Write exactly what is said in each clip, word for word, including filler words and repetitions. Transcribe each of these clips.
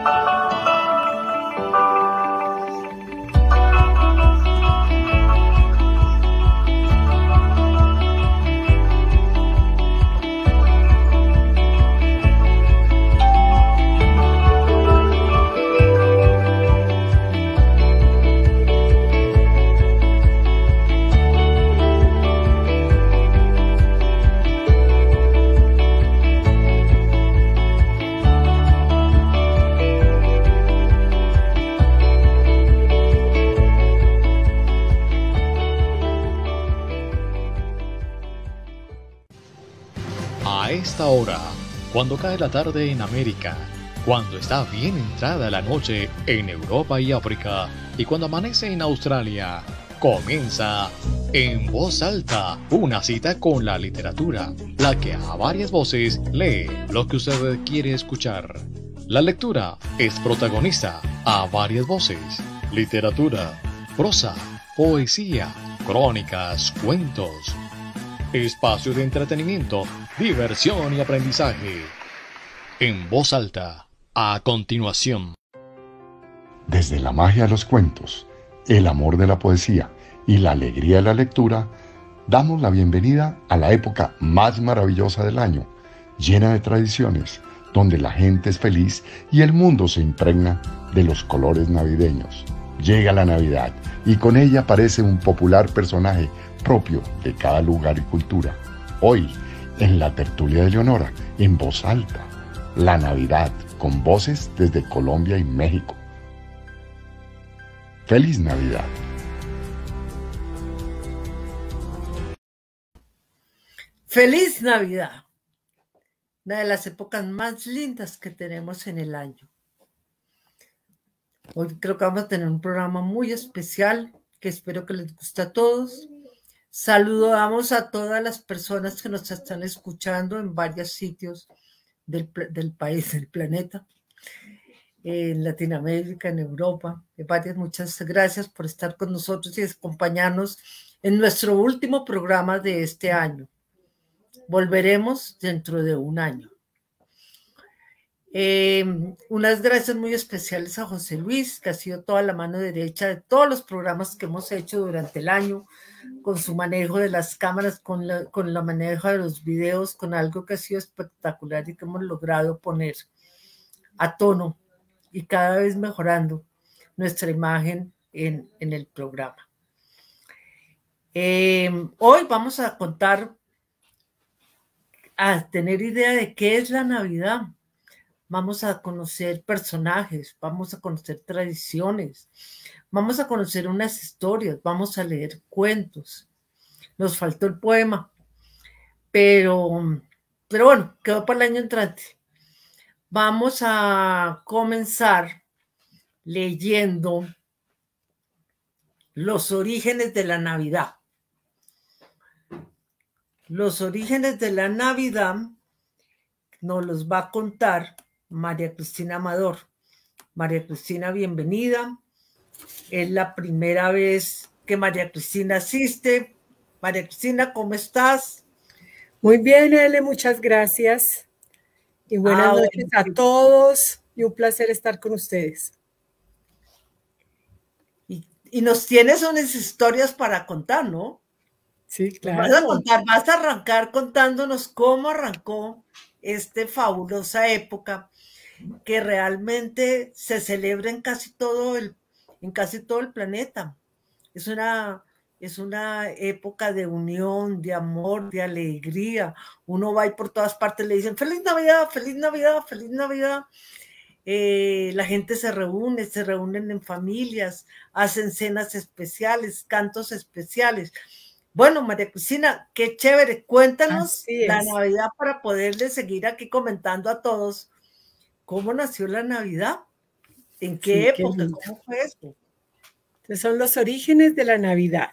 A esta hora, cuando cae la tarde en América, cuando está bien entrada la noche en Europa y África, y cuando amanece en Australia, comienza En Voz Alta, una cita con la literatura, la que a varias voces lee lo que usted quiere escuchar. La lectura es protagonista a varias voces. Literatura, prosa, poesía, crónicas, cuentos. Espacio de entretenimiento, diversión y aprendizaje. En Voz Alta, a continuación. Desde la magia de los cuentos, el amor de la poesía y la alegría de la lectura, damos la bienvenida a la época más maravillosa del año, llena de tradiciones, donde la gente es feliz y el mundo se impregna de los colores navideños. Llega la Navidad y con ella aparece un popular personaje propio de cada lugar y cultura. Hoy, en la tertulia de Leonora, en Voz Alta, la Navidad, con voces desde Colombia y México. ¡Feliz Navidad! ¡Feliz Navidad! Una de las épocas más lindas que tenemos en el año. Hoy creo que vamos a tener un programa muy especial que espero que les guste a todos. Saludamos a todas las personas que nos están escuchando en varios sitios del, del país, del planeta, en Latinoamérica, en Europa, en varias. Muchas gracias por estar con nosotros y acompañarnos en nuestro último programa de este año. Volveremos dentro de un año. Eh, unas gracias muy especiales a José Luis, que ha sido toda la mano derecha de todos los programas que hemos hecho durante el año, con su manejo de las cámaras, con la, con la manejo de los videos, con algo que ha sido espectacular y que hemos logrado poner a tono y cada vez mejorando nuestra imagen en, en el programa. Eh, hoy vamos a contar, a tener idea de qué es la Navidad. Vamos a conocer personajes, vamos a conocer tradiciones, vamos a conocer unas historias, vamos a leer cuentos. Nos faltó el poema, pero, pero bueno, quedó para el año entrante. Vamos a comenzar leyendo los orígenes de la Navidad. Los orígenes de la Navidad nos los va a contar María Cristina Amador. María Cristina, bienvenida. Es la primera vez que María Cristina asiste. María Cristina, ¿cómo estás? Muy bien, Ele, muchas gracias. Y buenas ah, noches a todos. Y un placer estar con ustedes. Y, y nos tienes unas historias para contar, ¿no? Sí, claro. Vas a contar, vas a arrancar contándonos cómo arrancó esta fabulosa época que realmente se celebra en casi todo el, en casi todo el planeta. Es una, es una época de unión, de amor, de alegría. Uno va y por todas partes le dicen ¡Feliz Navidad! ¡Feliz Navidad! ¡Feliz Navidad! Eh, la gente se reúne, se reúnen en familias, hacen cenas especiales, cantos especiales. Bueno, María Cristina, qué chévere. Cuéntanos la Navidad para poderle seguir aquí comentando a todos cómo nació la Navidad, en qué sí, época, qué cómo fue esto. Entonces son los orígenes de la Navidad.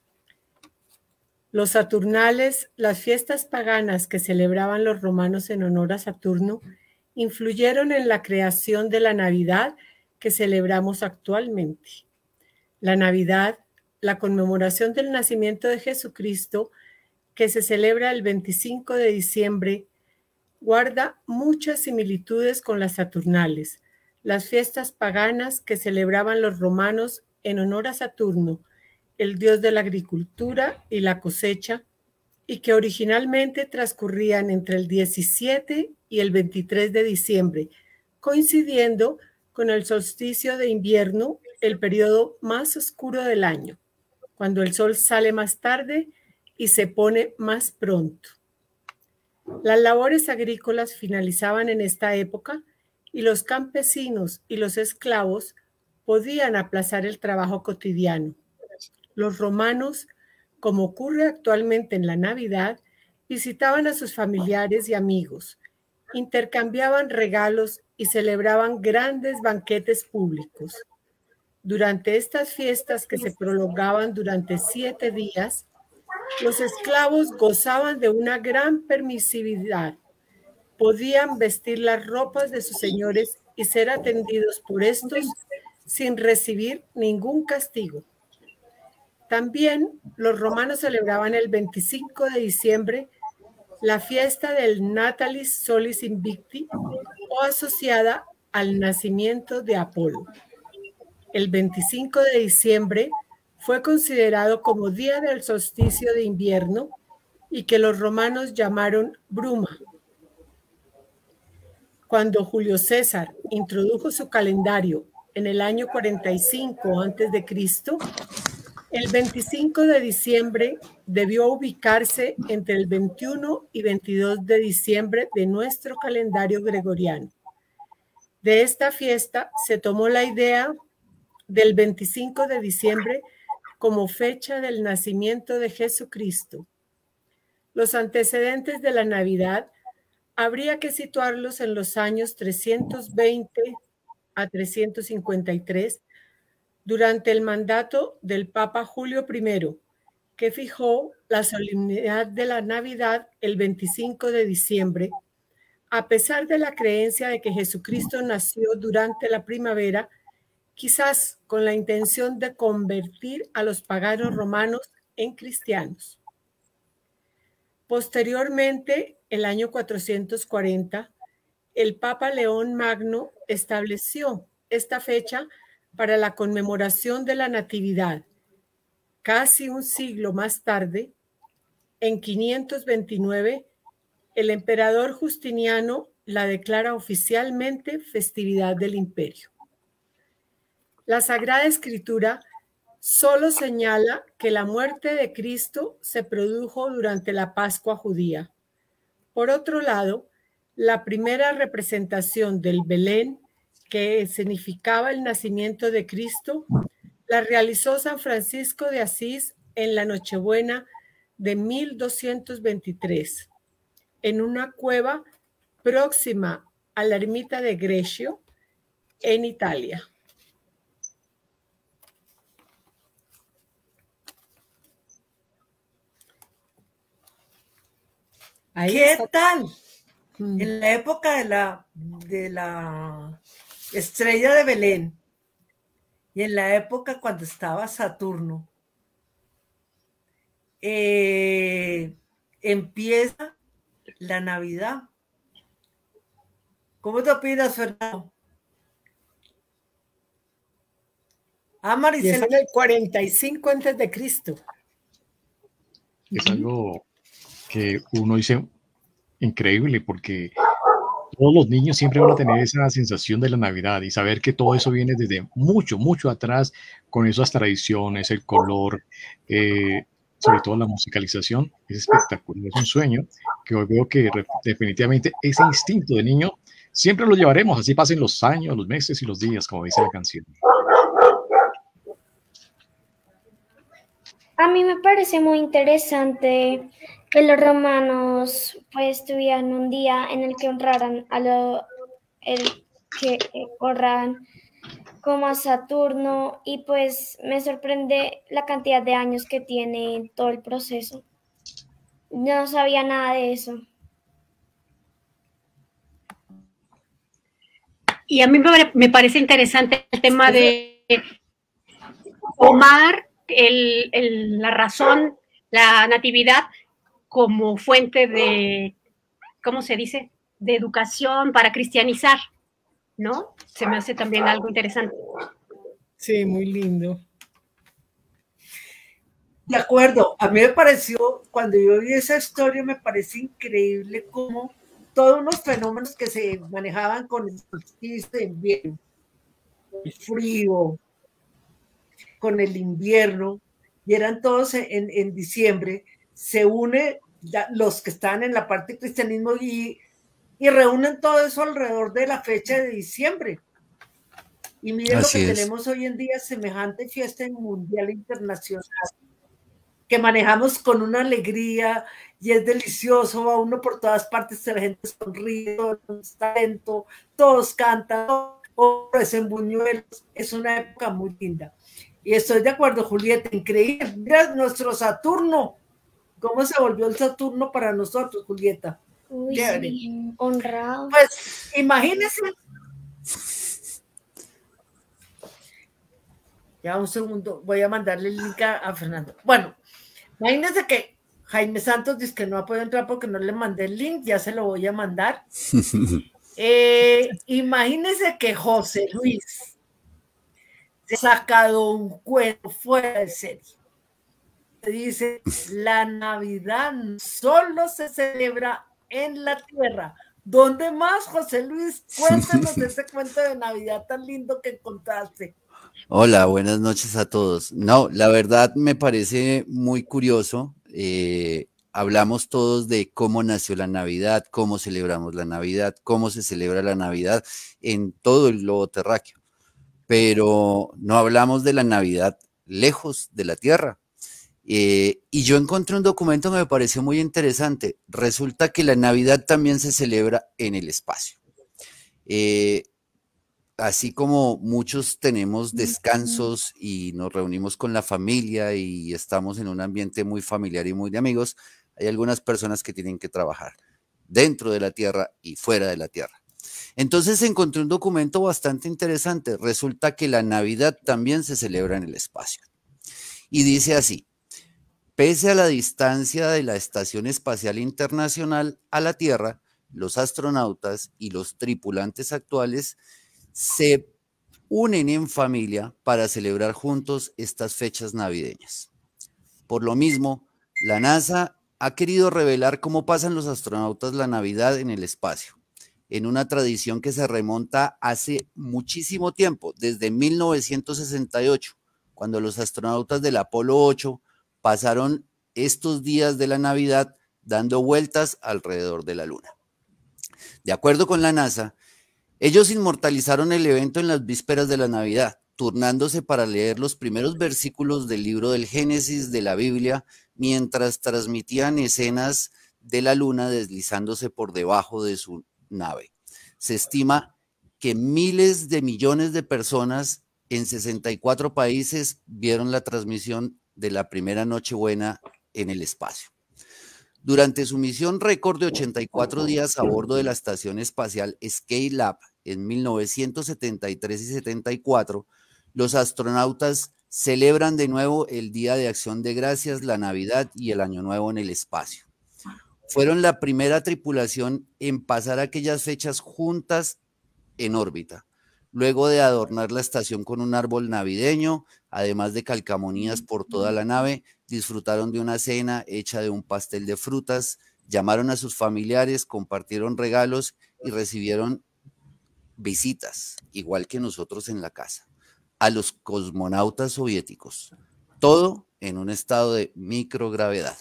Los Saturnales, las fiestas paganas que celebraban los romanos en honor a Saturno, influyeron en la creación de la Navidad que celebramos actualmente. La Navidad, la conmemoración del nacimiento de Jesucristo, que se celebra el veinticinco de diciembre, guarda muchas similitudes con las Saturnales, las fiestas paganas que celebraban los romanos en honor a Saturno, el dios de la agricultura y la cosecha, y que originalmente transcurrían entre el diecisiete y el veintitrés de diciembre, coincidiendo con el solsticio de invierno, el periodo más oscuro del año, cuando el sol sale más tarde y se pone más pronto. Las labores agrícolas finalizaban en esta época y los campesinos y los esclavos podían aplazar el trabajo cotidiano. Los romanos, como ocurre actualmente en la Navidad, visitaban a sus familiares y amigos, intercambiaban regalos y celebraban grandes banquetes públicos. Durante estas fiestas, que se prolongaban durante siete días, los esclavos gozaban de una gran permisividad. Podían vestir las ropas de sus señores y ser atendidos por estos sin recibir ningún castigo. También los romanos celebraban el veinticinco de diciembre la fiesta del Natalis Solis Invicti, o asociada al nacimiento de Apolo. El veinticinco de diciembre fue considerado como día del solsticio de invierno y que los romanos llamaron bruma. Cuando Julio César introdujo su calendario en el año cuarenta y cinco antes de Cristo, el veinticinco de diciembre debió ubicarse entre el veintiuno y veintidós de diciembre de nuestro calendario gregoriano. De esta fiesta se tomó la idea del veinticinco de diciembre como fecha del nacimiento de Jesucristo. Los antecedentes de la Navidad habría que situarlos en los años trescientos veinte a trescientos cincuenta y tres, durante el mandato del Papa Julio primero, que fijó la solemnidad de la Navidad el veinticinco de diciembre, a pesar de la creencia de que Jesucristo nació durante la primavera, quizás con la intención de convertir a los paganos romanos en cristianos. Posteriormente, el año cuatrocientos cuarenta, el Papa León Magno estableció esta fecha para la conmemoración de la Natividad. Casi un siglo más tarde, en quinientos veintinueve, el emperador Justiniano la declara oficialmente festividad del imperio. La Sagrada Escritura solo señala que la muerte de Cristo se produjo durante la Pascua judía. Por otro lado, la primera representación del Belén, que significaba el nacimiento de Cristo, la realizó San Francisco de Asís en la Nochebuena de mil doscientos veintitrés, en una cueva próxima a la ermita de Greccio, en Italia. Ahí ¿Qué está. tal? Mm. En la época de la, de la estrella de Belén y en la época cuando estaba Saturno, eh, empieza la Navidad. ¿Cómo te opinas, Fernando? Ah, Maricel. Y es en el cuarenta y cinco antes de Cristo. Es algo que uno dice increíble, porque todos los niños siempre van a tener esa sensación de la Navidad y saber que todo eso viene desde mucho, mucho atrás, con esas tradiciones, el color, eh, sobre todo la musicalización. Es espectacular, es un sueño que hoy veo que definitivamente ese instinto de niño siempre lo llevaremos, así pasen los años, los meses y los días, como dice la canción. A mí me parece muy interesante que los romanos pues tuvieran un día en el que honraran a lo el que honraran como a Saturno, y pues me sorprende la cantidad de años que tiene todo el proceso. No sabía nada de eso. Y a mí me parece interesante el tema de tomar el, el, la razón, la natividad, como fuente de, ¿cómo se dice?, de educación para cristianizar, ¿no? Se me hace también algo interesante. Sí, muy lindo. De acuerdo, a mí me pareció, cuando yo vi esa historia, me parece increíble cómo todos los fenómenos que se manejaban con el solsticio de invierno, el frío, con el invierno, y eran todos en, en diciembre, se une la, los que están en la parte del cristianismo y, y reúnen todo eso alrededor de la fecha de diciembre. Y miren Así lo que es. Tenemos hoy en día, semejante fiesta mundial internacional, que manejamos con una alegría y es delicioso, va uno por todas partes, la gente sonríe, todo está lento, todos cantan, todos en buñuelos, es una época muy linda. Y estoy de acuerdo, Julieta, increíble. Mira nuestro Saturno, cómo se volvió el Saturno para nosotros, Julieta. Uy, sí, honrado. Pues imagínense. Ya un segundo, voy a mandarle el link a, a Fernando. Bueno, imagínense que Jaime Santos dice que no ha podido entrar porque no le mandé el link, ya se lo voy a mandar. eh, imagínense que José Luis se ha sacado un cuento fuera de serie. Dice, la Navidad solo se celebra en la tierra. ¿Dónde más, José Luis? Cuéntanos de ese cuento de Navidad tan lindo que encontraste. Hola, buenas noches a todos. No, la verdad me parece muy curioso. Eh, hablamos todos de cómo nació la Navidad, cómo celebramos la Navidad, cómo se celebra la Navidad en todo el globo terráqueo. Pero no hablamos de la Navidad lejos de la Tierra. Eh, y yo encontré un documento que me pareció muy interesante. Resulta que la Navidad también se celebra en el espacio. Eh, así como muchos tenemos descansos y nos reunimos con la familia y estamos en un ambiente muy familiar y muy de amigos, hay algunas personas que tienen que trabajar dentro de la Tierra y fuera de la Tierra. Entonces encontré un documento bastante interesante. Resulta que la Navidad también se celebra en el espacio. Y dice así: pese a la distancia de la Estación Espacial Internacional a la Tierra, los astronautas y los tripulantes actuales se unen en familia para celebrar juntos estas fechas navideñas. Por lo mismo, la NASA ha querido revelar cómo pasan los astronautas la Navidad en el espacio, en una tradición que se remonta hace muchísimo tiempo, desde mil novecientos sesenta y ocho, cuando los astronautas del Apolo ocho pasaron estos días de la Navidad dando vueltas alrededor de la Luna. De acuerdo con la NASA, ellos inmortalizaron el evento en las vísperas de la Navidad, turnándose para leer los primeros versículos del libro del Génesis de la Biblia, mientras transmitían escenas de la Luna deslizándose por debajo de su nave. Se estima que miles de millones de personas en sesenta y cuatro países vieron la transmisión de la primera Nochebuena en el espacio. Durante su misión récord de ochenta y cuatro días a bordo de la Estación Espacial Skylab en mil novecientos setenta y tres y setenta y cuatro, los astronautas celebran de nuevo el Día de Acción de Gracias, la Navidad y el Año Nuevo en el espacio. Fueron la primera tripulación en pasar aquellas fechas juntas en órbita, luego de adornar la estación con un árbol navideño, además de calcamonías por toda la nave. Disfrutaron de una cena hecha de un pastel de frutas, llamaron a sus familiares, compartieron regalos y recibieron visitas, igual que nosotros en la casa, a los cosmonautas soviéticos. Todo en un estado de microgravedad.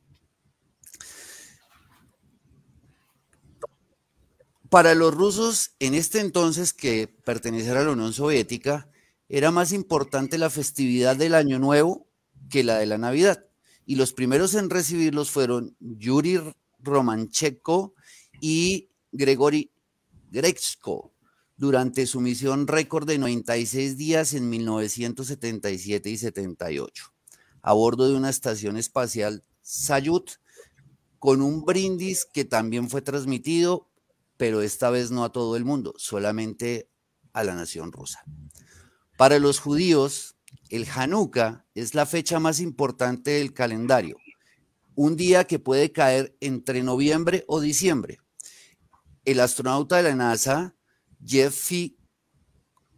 Para los rusos, en este entonces, que pertenecían a la Unión Soviética, era más importante la festividad del Año Nuevo que la de la Navidad. Y los primeros en recibirlos fueron Yuri Romanchenko y Grigori Grechko durante su misión récord de noventa y seis días en mil novecientos setenta y siete y setenta y ocho, a bordo de una estación espacial Salyut, con un brindis que también fue transmitido, pero esta vez no a todo el mundo, solamente a la nación rusa. Para los judíos, el Hanukkah es la fecha más importante del calendario, un día que puede caer entre noviembre o diciembre. El astronauta de la NASA, Jeffy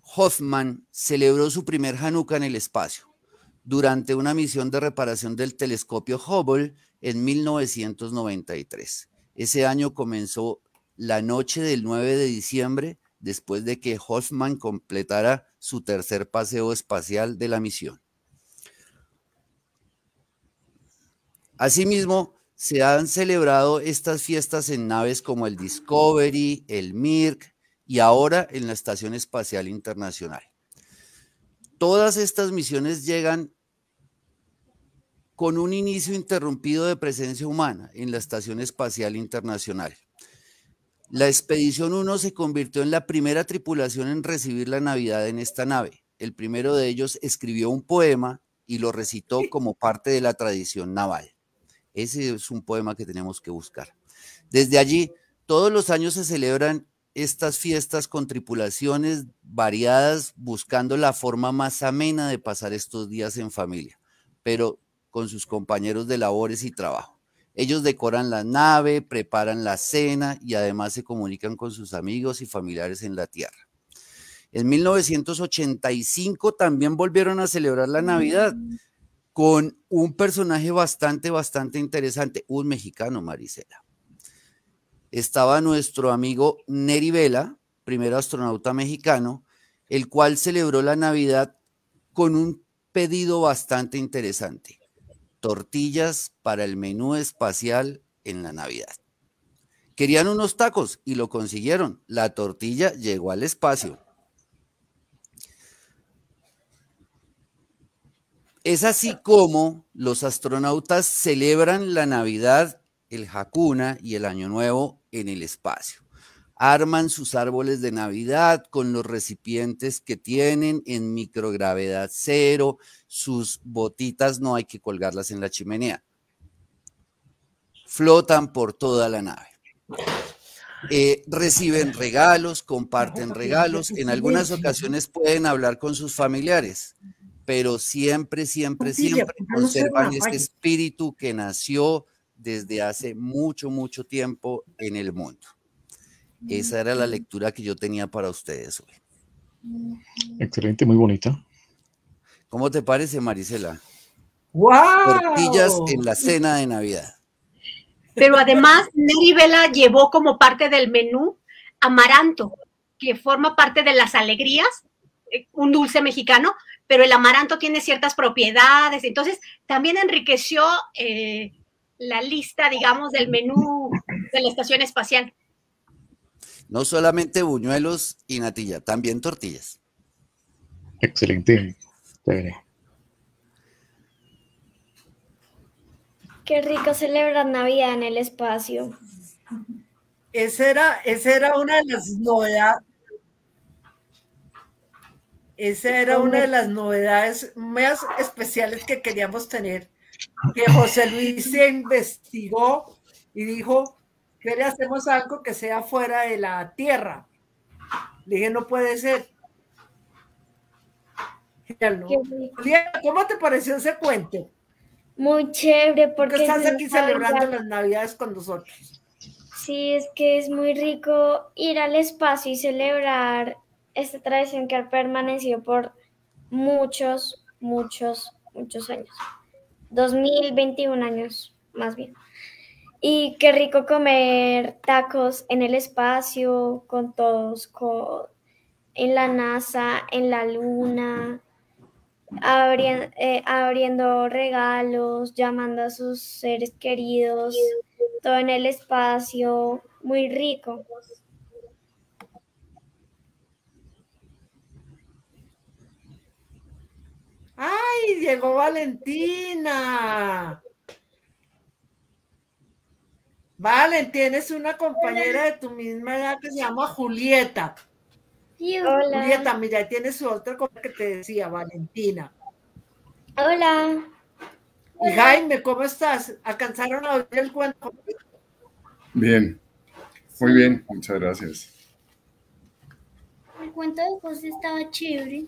Hoffman celebró su primer Hanukkah en el espacio durante una misión de reparación del telescopio Hubble en mil novecientos noventa y tres. Ese año comenzó la noche del nueve de diciembre, después de que Hoffman completara su tercer paseo espacial de la misión. Asimismo, se han celebrado estas fiestas en naves como el Discovery, el Mir y ahora en la Estación Espacial Internacional. Todas estas misiones llegan con un inicio interrumpido de presencia humana en la Estación Espacial Internacional. La Expedición uno se convirtió en la primera tripulación en recibir la Navidad en esta nave. El primero de ellos escribió un poema y lo recitó como parte de la tradición naval. Ese es un poema que tenemos que buscar. Desde allí, todos los años se celebran estas fiestas con tripulaciones variadas, buscando la forma más amena de pasar estos días en familia, pero con sus compañeros de labores y trabajo. Ellos decoran la nave, preparan la cena y además se comunican con sus amigos y familiares en la Tierra. En mil novecientos ochenta y cinco también volvieron a celebrar la Navidad con un personaje bastante, bastante interesante, un mexicano, Marisela. Estaba nuestro amigo Neri Vela, primer astronauta mexicano, el cual celebró la Navidad con un pedido bastante interesante: tortillas para el menú espacial en la Navidad. Querían unos tacos y lo consiguieron. La tortilla llegó al espacio. Es así como los astronautas celebran la Navidad, el Hakuna y el Año Nuevo en el espacio. Arman sus árboles de Navidad con los recipientes que tienen en microgravedad cero. Sus botitas no hay que colgarlas en la chimenea. Flotan por toda la nave. Eh, reciben regalos, comparten regalos. En algunas ocasiones pueden hablar con sus familiares, pero siempre, siempre, siempre conservan ese espíritu que nació desde hace mucho, mucho tiempo en el mundo. Esa era la lectura que yo tenía para ustedes hoy. Excelente, muy bonita. ¿Cómo te parece, Marisela? ¡Wow! Tortillas en la cena de Navidad. Pero además, Neri Vela llevó como parte del menú amaranto, que forma parte de las alegrías, un dulce mexicano, pero el amaranto tiene ciertas propiedades, entonces también enriqueció eh, la lista, digamos, del menú de la estación espacial. No solamente buñuelos y natilla, también tortillas. Excelente. Qué rico celebrar Navidad en el espacio. Esa era, esa era una de las novedades. Esa era una de las novedades más especiales que queríamos tener, que José Luis se investigó y dijo, ¿qué le hacemos algo que sea fuera de la Tierra? Le dije, no puede ser. Julieta, ¿cómo te pareció ese cuento? Muy chévere, porque ¿Por qué estás aquí celebrando las Navidades con nosotros? Sí, es que es muy rico ir al espacio y celebrar esta tradición que ha permanecido por muchos, muchos, muchos años. dos mil veintiún años, más bien. Y qué rico comer tacos en el espacio, con todos, con, en la NASA, en la Luna, abriendo, eh, abriendo regalos, llamando a sus seres queridos, todo en el espacio, muy rico. ¡Ay, llegó Valentina! Valen, tienes una compañera de tu misma edad que se llama Julieta. Hola. Julieta, mira, tienes su otra cosa que te decía, Valentina. Hola. Y Jaime, ¿cómo estás? ¿Alcanzaron a oír el cuento? Bien, muy bien, muchas gracias. El cuento de José estaba chévere.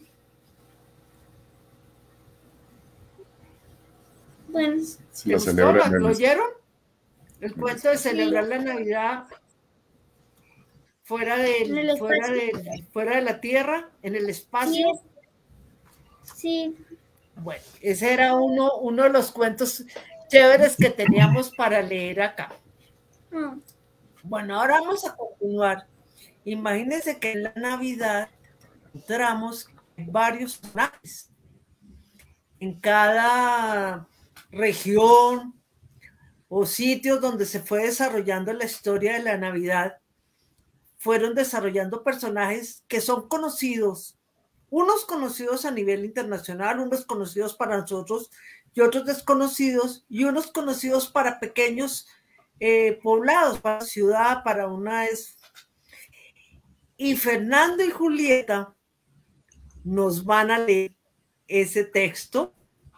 Bueno, Si lo celebran, ¿lo oyeron? El cuento de celebrar la Navidad fuera, En del, el fuera, espacio. del, fuera de la Tierra, en el espacio. Sí. Bueno, ese era uno, uno de los cuentos chéveres que teníamos para leer acá. Mm. Bueno, ahora vamos a continuar. Imagínense que en la Navidad encontramos varios personajes. En cada región o sitios donde se fue desarrollando la historia de la Navidad, fueron desarrollando personajes que son conocidos, unos conocidos a nivel internacional, unos conocidos para nosotros y otros desconocidos, y unos conocidos para pequeños eh, poblados, para la ciudad, para una... Es... Y Fernando y Julieta nos van a leer ese texto.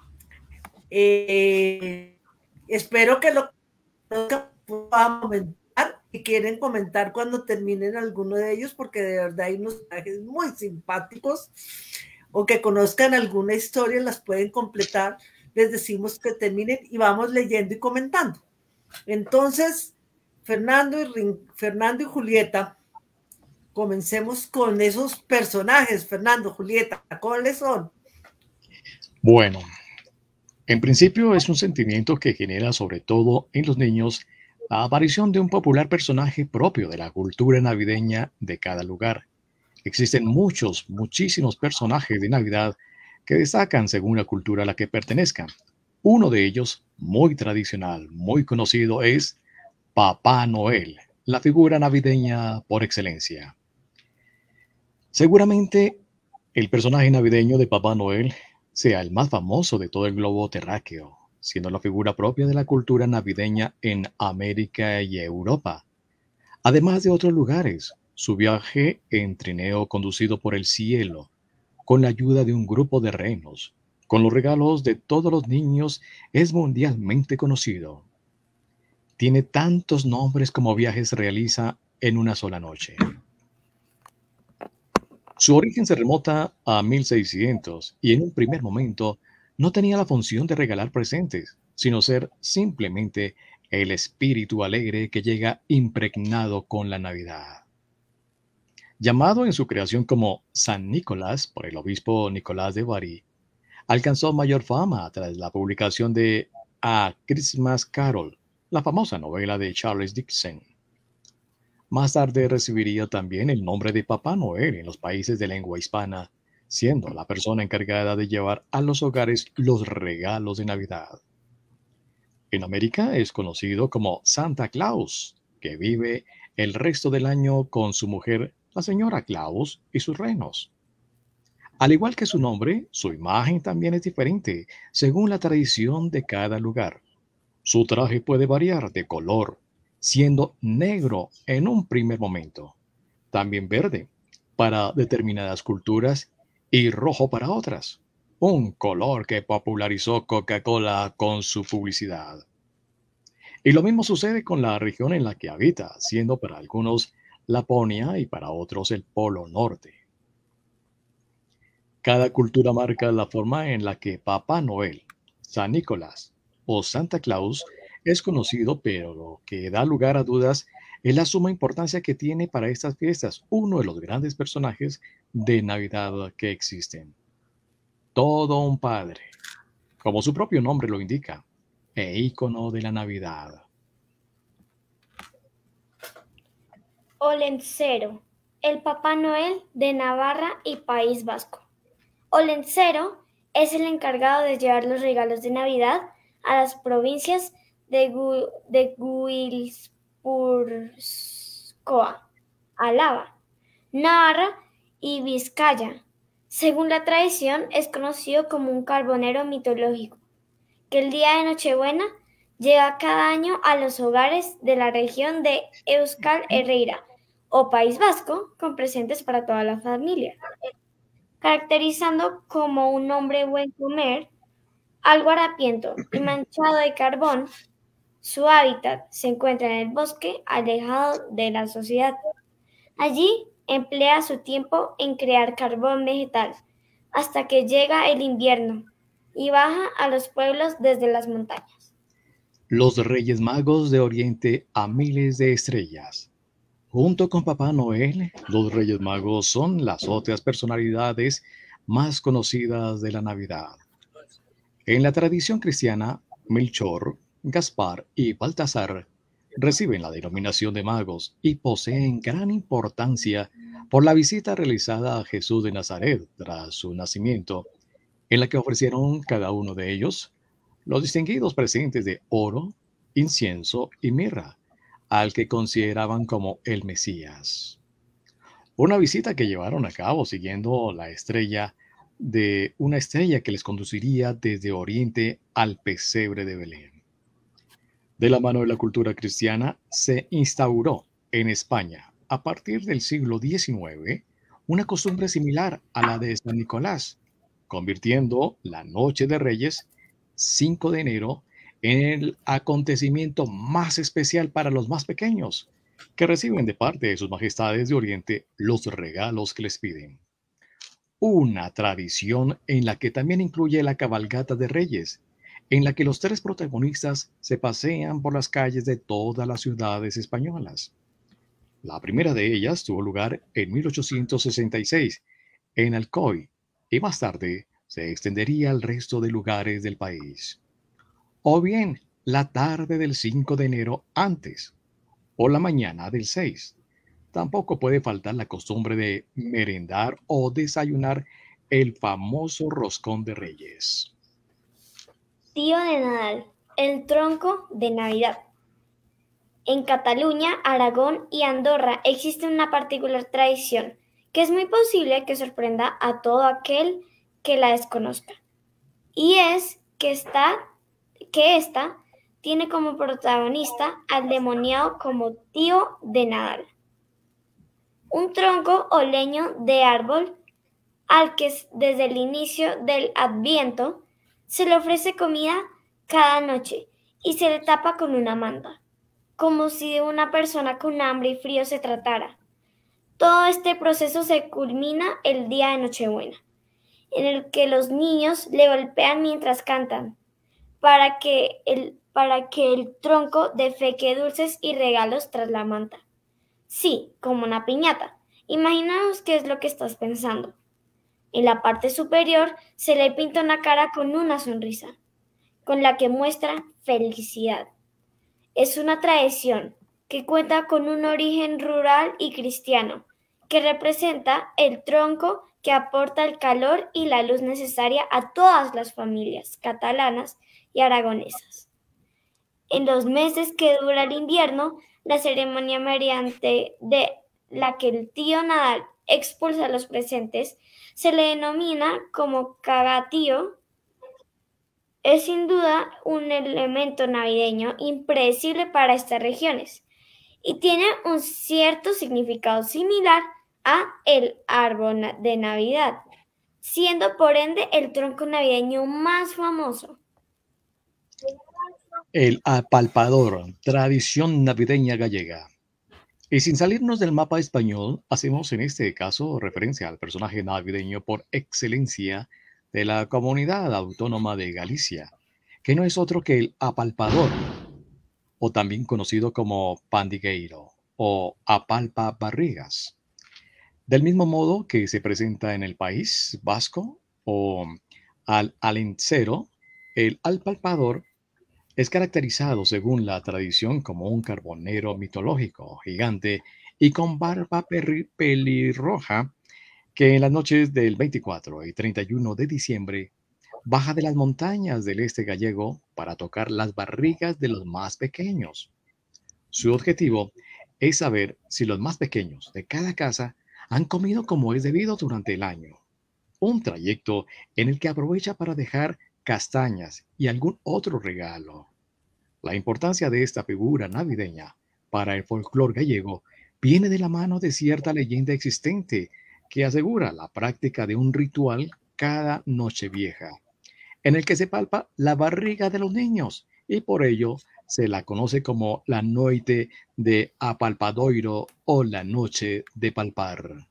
Eh, espero que lo puedan comentar, y quieren comentar cuando terminen alguno de ellos, porque de verdad hay unos mensajes muy simpáticos, o que conozcan alguna historia, las pueden completar. Les decimos que terminen y vamos leyendo y comentando. Entonces, Fernando y, Fernando y Julieta, comencemos con esos personajes. Fernando, Julieta, ¿cuáles son? Bueno, en principio es un sentimiento que genera sobre todo en los niños la aparición de un popular personaje propio de la cultura navideña de cada lugar. Existen muchos, muchísimos personajes de Navidad que destacan según la cultura a la que pertenezcan. Uno de ellos, muy tradicional, muy conocido, es Papá Noel, la figura navideña por excelencia. Seguramente el personaje navideño de Papá Noel sea el más famoso de todo el globo terráqueo, siendo la figura propia de la cultura navideña en América y Europa. Además de otros lugares, su viaje en trineo conducido por el cielo, con la ayuda de un grupo de renos, con los regalos de todos los niños, es mundialmente conocido. Tiene tantos nombres como viajes realiza en una sola noche. Su origen se remota a mil seiscientos y en un primer momento no tenía la función de regalar presentes, sino ser simplemente el espíritu alegre que llega impregnado con la Navidad. Llamado en su creación como San Nicolás por el obispo Nicolás de Bari, alcanzó mayor fama tras la publicación de A Christmas Carol, la famosa novela de Charles Dickens. Más tarde recibiría también el nombre de Papá Noel en los países de lengua hispana, siendo la persona encargada de llevar a los hogares los regalos de Navidad. En América es conocido como Santa Claus, que vive el resto del año con su mujer, la señora Claus, y sus renos. Al igual que su nombre, su imagen también es diferente según la tradición de cada lugar. Su traje puede variar de color, siendo negro en un primer momento, también verde para determinadas culturas y rojo para otras, un color que popularizó Coca-Cola con su publicidad. Y lo mismo sucede con la región en la que habita, siendo para algunos Laponia y para otros el Polo Norte. Cada cultura marca la forma en la que Papá Noel, San Nicolás o Santa Claus es conocido, pero lo que da lugar a dudas es la suma importancia que tiene para estas fiestas uno de los grandes personajes de Navidad que existen. Todo un padre, como su propio nombre lo indica, e ícono de la Navidad. Olencero, el Papá Noel de Navarra y País Vasco. Olencero es el encargado de llevar los regalos de Navidad a las provincias de, Gu de Guipúzcoa, Álava, Navarra y Vizcaya. Según la tradición, es conocido como un carbonero mitológico, que el día de Nochebuena llega cada año a los hogares de la región de Euskal Herria o País Vasco con presentes para toda la familia, caracterizando como un hombre buen comer, algo harapiento y manchado de carbón. Su hábitat se encuentra en el bosque, alejado de la sociedad. Allí emplea su tiempo en crear carbón vegetal, hasta que llega el invierno y baja a los pueblos desde las montañas. Los Reyes Magos de Oriente a miles de estrellas. Junto con Papá Noel, los Reyes Magos son las otras personalidades más conocidas de la Navidad. En la tradición cristiana, Melchor, Gaspar y Baltasar reciben la denominación de magos y poseen gran importancia por la visita realizada a Jesús de Nazaret tras su nacimiento, en la que ofrecieron cada uno de ellos los distinguidos presentes de oro, incienso y mirra, al que consideraban como el Mesías. Una visita que llevaron a cabo siguiendo la estrella de una estrella que les conduciría desde Oriente al pesebre de Belén. De la mano de la cultura cristiana se instauró en España, a partir del siglo diecinueve, una costumbre similar a la de San Nicolás, convirtiendo la Noche de Reyes, cinco de enero, en el acontecimiento más especial para los más pequeños, que reciben de parte de sus majestades de Oriente los regalos que les piden. Una tradición en la que también incluye la cabalgata de Reyes, en la que los tres protagonistas se pasean por las calles de todas las ciudades españolas. La primera de ellas tuvo lugar en mil ochocientos sesenta y seis en Alcoy y más tarde se extendería al resto de lugares del país. O bien la tarde del cinco de enero antes o la mañana del seis. Tampoco puede faltar la costumbre de merendar o desayunar el famoso roscón de Reyes. Tío de Nadal, el tronco de Navidad. En Cataluña, Aragón y Andorra existe una particular tradición que es muy posible que sorprenda a todo aquel que la desconozca. Y es que esta, que esta tiene como protagonista al demoniado como tío de Nadal. Un tronco o leño de árbol al que desde el inicio del Adviento se le ofrece comida cada noche y se le tapa con una manta, como si de una persona con hambre y frío se tratara. Todo este proceso se culmina el día de Nochebuena, en el que los niños le golpean mientras cantan, para que el, para que el tronco defeque dulces y regalos tras la manta. Sí, como una piñata. Imaginaos qué es lo que estás pensando. En la parte superior se le pinta una cara con una sonrisa, con la que muestra felicidad. Es una tradición que cuenta con un origen rural y cristiano, que representa el tronco que aporta el calor y la luz necesaria a todas las familias catalanas y aragonesas. En los meses que dura el invierno, la ceremonia mediante de la que el tío Nadal expulsa a los presentes se le denomina como cagatío. Es sin duda un elemento navideño impredecible para estas regiones y tiene un cierto significado similar a el árbol de Navidad, siendo por ende el tronco navideño más famoso. El apalpador, tradición navideña gallega. Y sin salirnos del mapa español, hacemos en este caso referencia al personaje navideño por excelencia de la comunidad autónoma de Galicia, que no es otro que el apalpador, o también conocido como pandigueiro o apalpa barrigas. Del mismo modo que se presenta en el País Vasco o al alencero, el apalpador es caracterizado según la tradición como un carbonero mitológico, gigante y con barba pelirroja que en las noches del veinticuatro y treinta y uno de diciembre baja de las montañas del este gallego para tocar las barrigas de los más pequeños. Su objetivo es saber si los más pequeños de cada casa han comido como es debido durante el año. Un trayecto en el que aprovecha para dejar castañas y algún otro regalo. La importancia de esta figura navideña para el folclore gallego viene de la mano de cierta leyenda existente que asegura la práctica de un ritual cada Nochevieja, en el que se palpa la barriga de los niños y por ello se la conoce como la noite de apalpadoiro o la noche de palpar.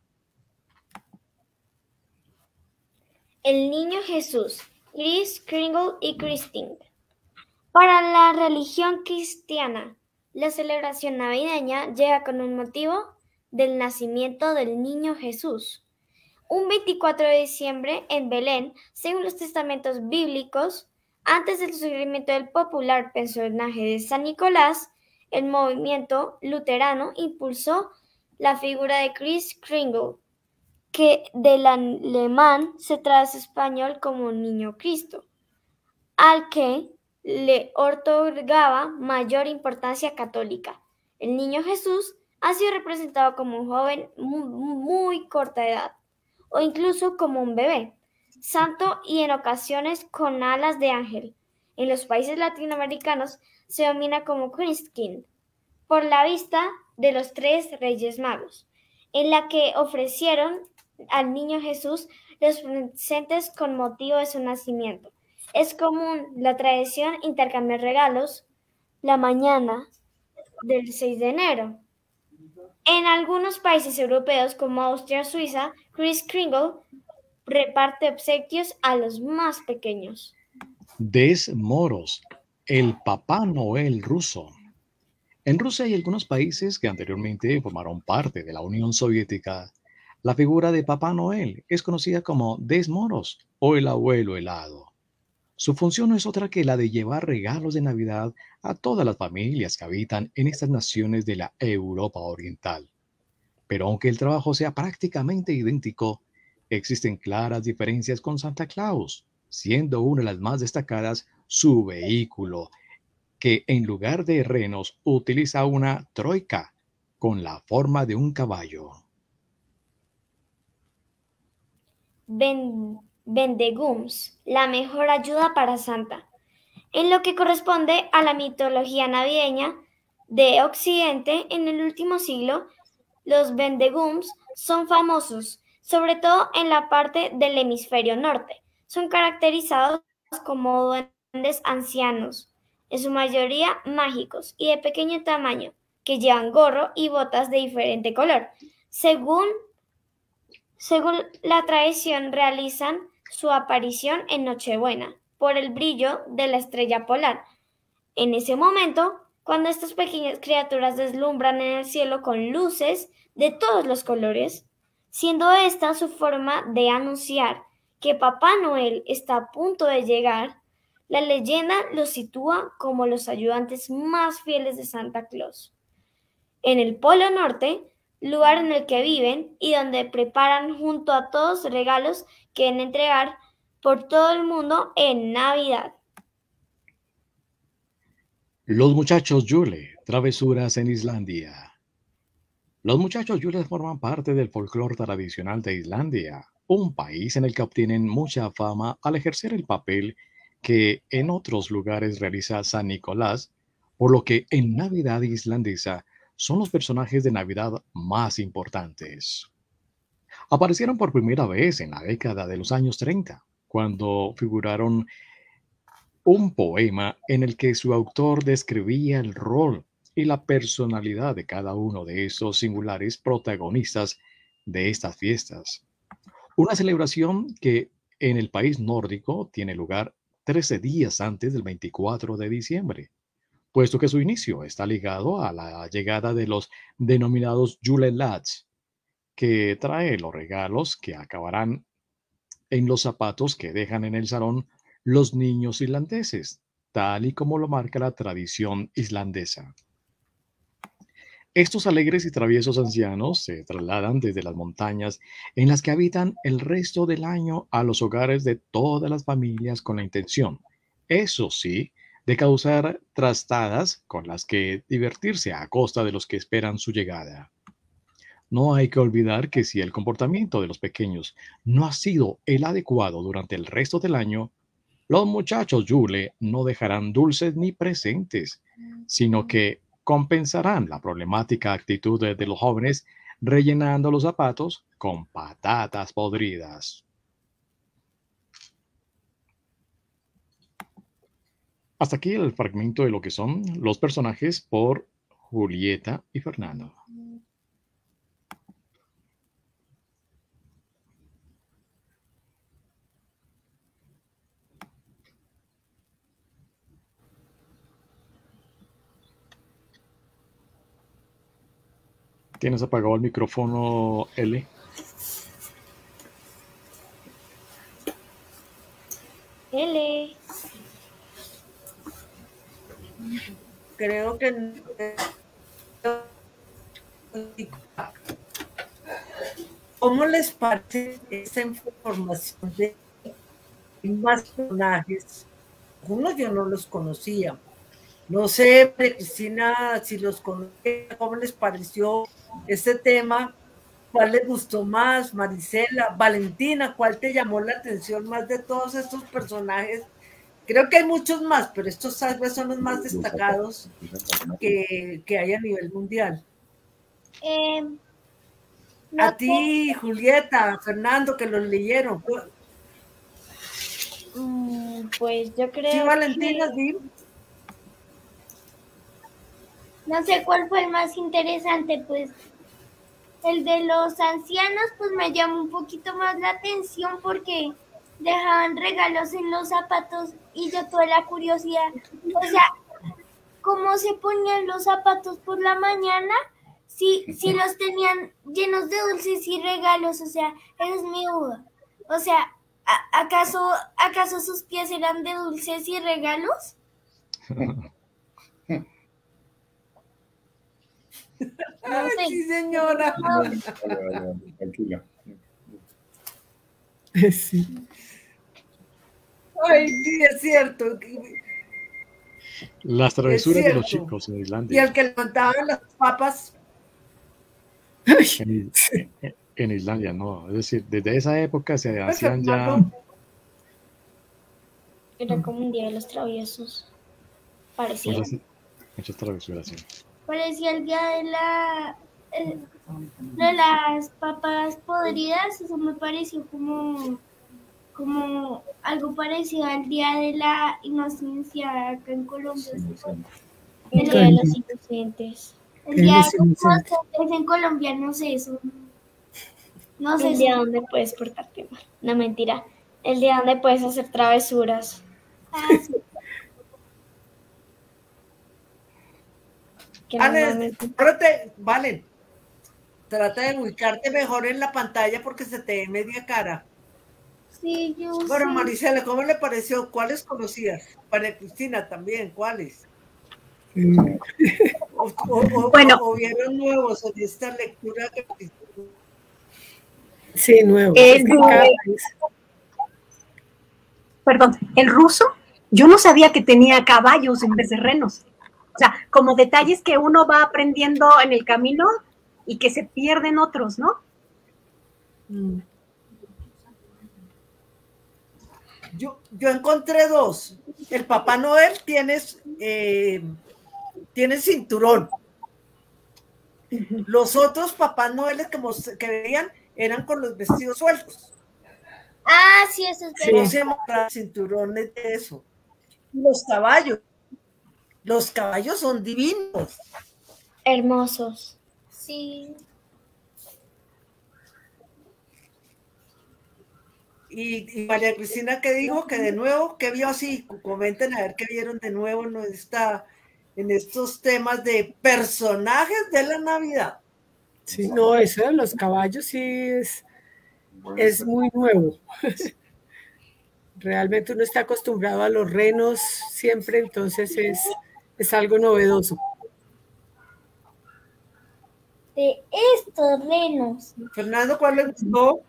El niño Jesús, Kris Kringle y Christine. Para la religión cristiana, La celebración navideña llega con un motivo del nacimiento del niño Jesús. Un veinticuatro de diciembre en Belén, según los testamentos bíblicos, antes del surgimiento del popular personaje de San Nicolás, el movimiento luterano impulsó la figura de Kris Kringle, que del alemán se traduce a español como Niño Cristo, al que le otorgaba mayor importancia católica. El niño Jesús ha sido representado como un joven muy, muy corta edad, o incluso como un bebé, santo y en ocasiones con alas de ángel. En los países latinoamericanos se domina como Christkind, por la vista de los tres Reyes Magos, en la que ofrecieron al niño Jesús los presentes con motivo de su nacimiento. Es común la tradición intercambiar regalos la mañana del seis de enero. En algunos países europeos como Austria o Suiza, Kris Kringle reparte obsequios a los más pequeños. Des Moros, el Papá Noel ruso. En Rusia y algunos países que anteriormente formaron parte de la Unión Soviética, la figura de Papá Noel es conocida como Des Moros o el abuelo helado. Su función no es otra que la de llevar regalos de Navidad a todas las familias que habitan en estas naciones de la Europa Oriental. Pero aunque el trabajo sea prácticamente idéntico, existen claras diferencias con Santa Claus, siendo una de las más destacadas su vehículo, que en lugar de renos utiliza una troika con la forma de un caballo. Ben, Vendegums, la mejor ayuda para Santa. En lo que corresponde a la mitología navideña de Occidente, en el último siglo, los Vendegums son famosos, sobre todo en la parte del hemisferio norte. Son caracterizados como duendes ancianos, en su mayoría mágicos y de pequeño tamaño, que llevan gorro y botas de diferente color. Según, según la tradición, realizan su aparición en Nochebuena por el brillo de la estrella polar. En ese momento, cuando estas pequeñas criaturas deslumbran en el cielo con luces de todos los colores, siendo esta su forma de anunciar que Papá Noel está a punto de llegar, la leyenda los sitúa como los ayudantes más fieles de Santa Claus. En el Polo Norte, lugar en el que viven y donde preparan junto a todos regalos que deben entregar por todo el mundo en Navidad. Los muchachos Yule, travesuras en Islandia. Los muchachos Yule forman parte del folclore tradicional de Islandia, un país en el que obtienen mucha fama al ejercer el papel que en otros lugares realiza San Nicolás, por lo que en Navidad islandesa son los personajes de Navidad más importantes. Aparecieron por primera vez en la década de los años treinta, cuando figuraron un poema en el que su autor describía el rol y la personalidad de cada uno de esos singulares protagonistas de estas fiestas. Una celebración que en el país nórdico tiene lugar trece días antes del veinticuatro de diciembre, puesto que su inicio está ligado a la llegada de los denominados julelads, que trae los regalos que acabarán en los zapatos que dejan en el salón los niños islandeses, tal y como lo marca la tradición islandesa. Estos alegres y traviesos ancianos se trasladan desde las montañas en las que habitan el resto del año a los hogares de todas las familias con la intención, eso sí, de causar trastadas con las que divertirse a costa de los que esperan su llegada. No hay que olvidar que si el comportamiento de los pequeños no ha sido el adecuado durante el resto del año, los muchachos Yule no dejarán dulces ni presentes, sino que compensarán la problemática actitud de, de los jóvenes rellenando los zapatos con patatas podridas. Hasta aquí el fragmento de lo que son los personajes por Julieta y Fernando. ¿Tienes apagado el micrófono, L? L. Creo que ¿cómo les parece esa información de más personajes? Algunos yo no los conocía. No sé, Cristina, si los conocía, ¿cómo les pareció este tema? ¿Cuál les gustó más? Marisela, Valentina, ¿cuál te llamó la atención más de todos estos personajes? Creo que hay muchos más, pero estos tal vez son los más destacados que, que hay a nivel mundial. Eh, no a ti, Julieta, Fernando, que los leyeron. Mm, Pues yo creo Sí, Valentina, que... sí. No sé cuál fue el más interesante, pues el de los ancianos, pues me llamó un poquito más la atención porque dejaban regalos en los zapatos y yo tuve la curiosidad, o sea, ¿cómo se ponían los zapatos por la mañana? Si, si los tenían llenos de dulces y regalos, o sea, esa es mi duda. O sea, ¿a- ¿acaso, acaso sus pies eran de dulces y regalos? No sé. Sí, señora. Tranquila. Sí. Ay, sí, es cierto. Las travesuras de los cierto. chicos en Y Islandia. el que levantaban las papas. En, en- en Islandia, no. Es decir, desde esa época se Pues, hacían ya Fernando, Era como un día de los traviesos. Parecía. muchas, muchas travesuras. Sí. Parecía el día de la eh, de las papas podridas. Eso me pareció como, como algo parecido al día de la inocencia acá en Colombia. El día de los inocentes. El ¿Qué día de es los inocente? inocentes en Colombia, no sé eso. No sé. El día donde puedes portarte mal. No, mentira. El día donde puedes hacer travesuras. Ah, sí. Que Valen, normalmente... trate- Valen, trata de ubicarte mejor en la pantalla porque se te ve media cara. Sí, yo Bueno, sé. Marisela, ¿cómo le pareció? ¿Cuáles conocías? Para Cristina también, ¿cuáles? Mm, O, o- o- Bueno. o vieron nuevos en esta lectura que Sí, nuevo. El- Es que cada país- Perdón, el ruso, yo no sabía que tenía caballos en vez de renos. O sea, como detalles que uno va aprendiendo en el camino y que se pierden otros, ¿no? Mm. Yo, yo encontré dos. El Papá Noel tiene, eh, tiene cinturón. Los otros Papá Noeles que, mos- que veían eran con los vestidos sueltos. Ah, sí, eso es Sí. No verdad. se mostraban cinturones de eso. Los caballos. Los caballos son divinos. Hermosos. Sí. Y, y María Cristina, ¿qué dijo? Que de nuevo, ¿qué vio así? Comenten a ver qué vieron de nuevo en, esta, en estos temas de personajes de la Navidad. Sí, no, eso de los caballos sí es, es muy nuevo. Realmente uno está acostumbrado a los renos siempre, entonces es, es algo novedoso. De estos renos. Fernando, ¿cuál le gustó?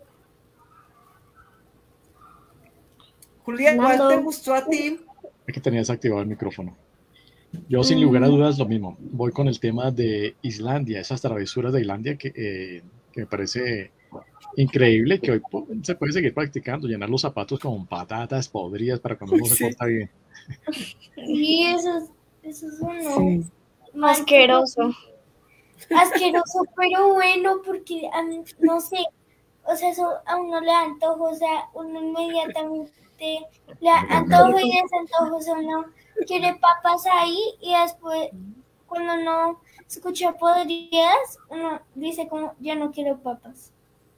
Julia, ¿cuál Fernando. te gustó a ti? Es que tenías activado el micrófono. Yo, sin lugar a dudas, lo mismo. Voy con el tema de Islandia, esas travesuras de Islandia que, eh, que me parece increíble, que hoy po- se puede seguir practicando, llenar los zapatos con patatas podridas para cuando uno se Sí. porta bien. Sí, eso es, eso es uno. Sí. Asqueroso. Asqueroso, pero bueno, porque a mí, no sé, o sea, eso a uno le da antojo, o sea, uno inmediatamente le da antojo y desantojo, o sea, uno quiere papas ahí y después, cuando uno escucha podridas, uno dice como, ya no quiero papas.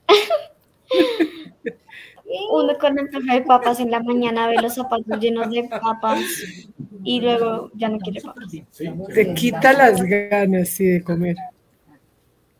Uno con antojo de papas en la mañana ve los zapatos llenos de papas y luego ya no quiere papas. Te quita las ganas sí, de comer.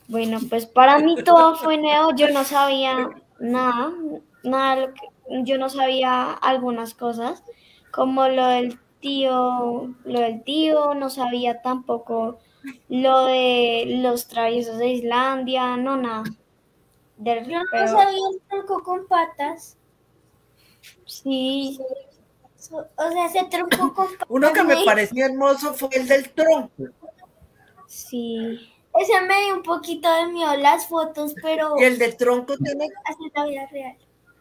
Bueno, pues para mí todo fue nuevo, yo no sabía nada, nada, de lo que- yo no sabía algunas cosas, como lo del tío, lo del tío, no sabía tampoco lo de los traviesos de Islandia, no nada. Del, Yo no pero sabía el tronco con patas. sí, So- O sea, ese tronco con patas. Uno que me me- pareció hermoso fue el del tronco. sí. Ese me dio un poquito de miedo las fotos, pero Y el del tronco tiene así en la vida real.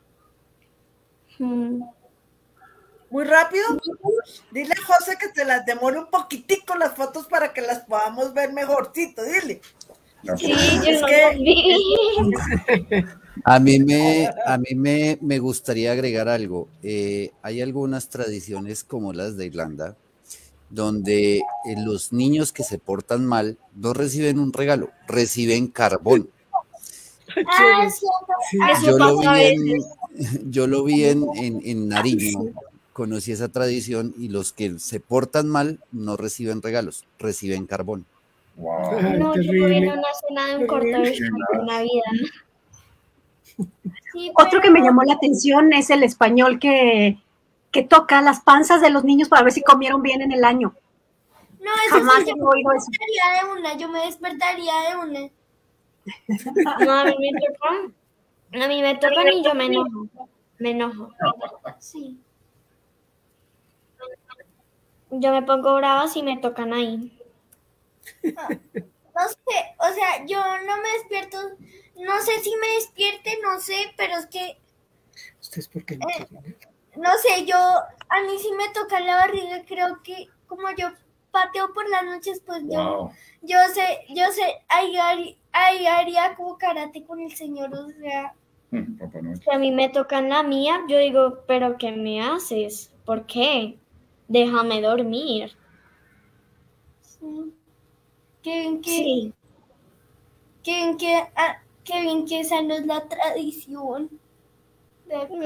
mm. muy rápido. Dile a José que se las demore un poquitico las fotos para que las podamos ver mejorcito, dile. Sí, yo Es no que- las vi. A mí me, a mí me, me gustaría agregar algo. Eh, hay algunas tradiciones como las de Irlanda, donde eh, los niños que se portan mal no reciben un regalo, reciben carbón. Ah, sí, Sí. Eso Yo lo pasa a vi en, yo lo vi en, en, en Nariño, conocí esa tradición y los que se portan mal no reciben regalos, reciben carbón. Wow. Ay, No, yo lo vi en terrible. una escena de un corto de Navidad. sí, Otro pero que me llamó la atención es el español que, que toca las panzas de los niños para ver si comieron bien en el año. No, eso Jamás sí, yo he me oído eso. despertaría de una, yo me despertaría de una. No, a mí me tocan, a mí me tocan y yo me enojo, me enojo. Sí. Yo me pongo brava si me tocan ahí. No sé, o sea, yo no me despierto, no sé si me despierte, no sé, pero es que, ¿Ustedes por qué no Eh, quieren? no sé, yo, a mí sí me toca la barriga, creo que como yo pateo por las noches, pues yo, Wow. yo sé, yo sé, ahí, harí- ahí haría como karate con el señor, o sea, Mm, Papá Noche. Si a mí me tocan la mía, yo digo, ¿pero qué me haces? ¿Por qué? Déjame dormir. sí. Qué bien que, Sí, qué bien que, ah, qué bien que esa no es la tradición. De acá.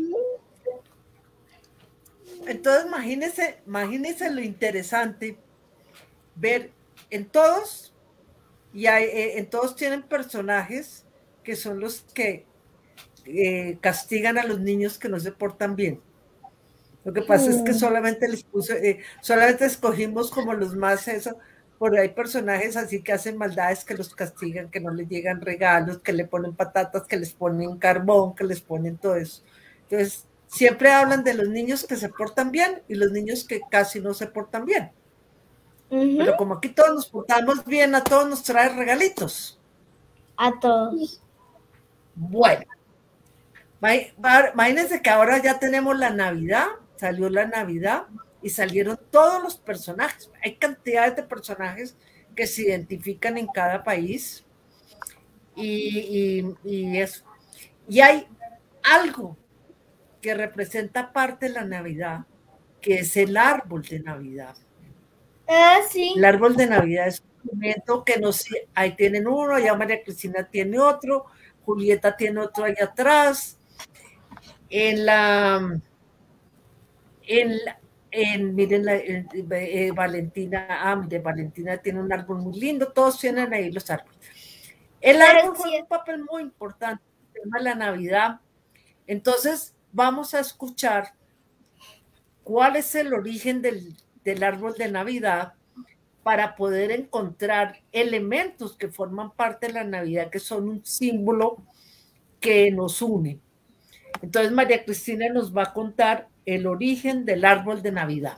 Entonces, imagínense, imagínense lo interesante ver en todos, y hay, eh, en todos tienen personajes que son los que eh, castigan a los niños que no se portan bien. Lo que pasa es que Mm. solamente les puse, eh, solamente escogimos como los más eso, porque hay personajes así que hacen maldades que los castigan, que no les llegan regalos, que le ponen patatas, que les ponen carbón, que les ponen todo eso. Entonces, siempre hablan de los niños que se portan bien y los niños que casi no se portan bien. Ujú. Pero como aquí todos nos portamos bien, a todos nos trae regalitos. A todos. Bueno, imagínense que ahora ya tenemos la Navidad, salió la Navidad y salieron todos los personajes. Hay cantidades de personajes que se identifican en cada país y, y, y eso. Y hay algo que representa parte de la Navidad, que es el árbol de Navidad. Ah, sí. El árbol de Navidad es un momento que nos, ahí tienen uno, allá María Cristina tiene otro, Julieta tiene otro allá atrás. En la, en, la, en miren, la, en, eh, Valentina, ah, mire, Valentina tiene un árbol muy lindo, todos tienen ahí los árboles. El árbol juega un papel muy importante en el tema de la Navidad. Entonces, vamos a escuchar cuál es el origen del, del árbol de Navidad para poder encontrar elementos que forman parte de la Navidad, que son un símbolo que nos une. Entonces, María Cristina nos va a contar el origen del árbol de Navidad.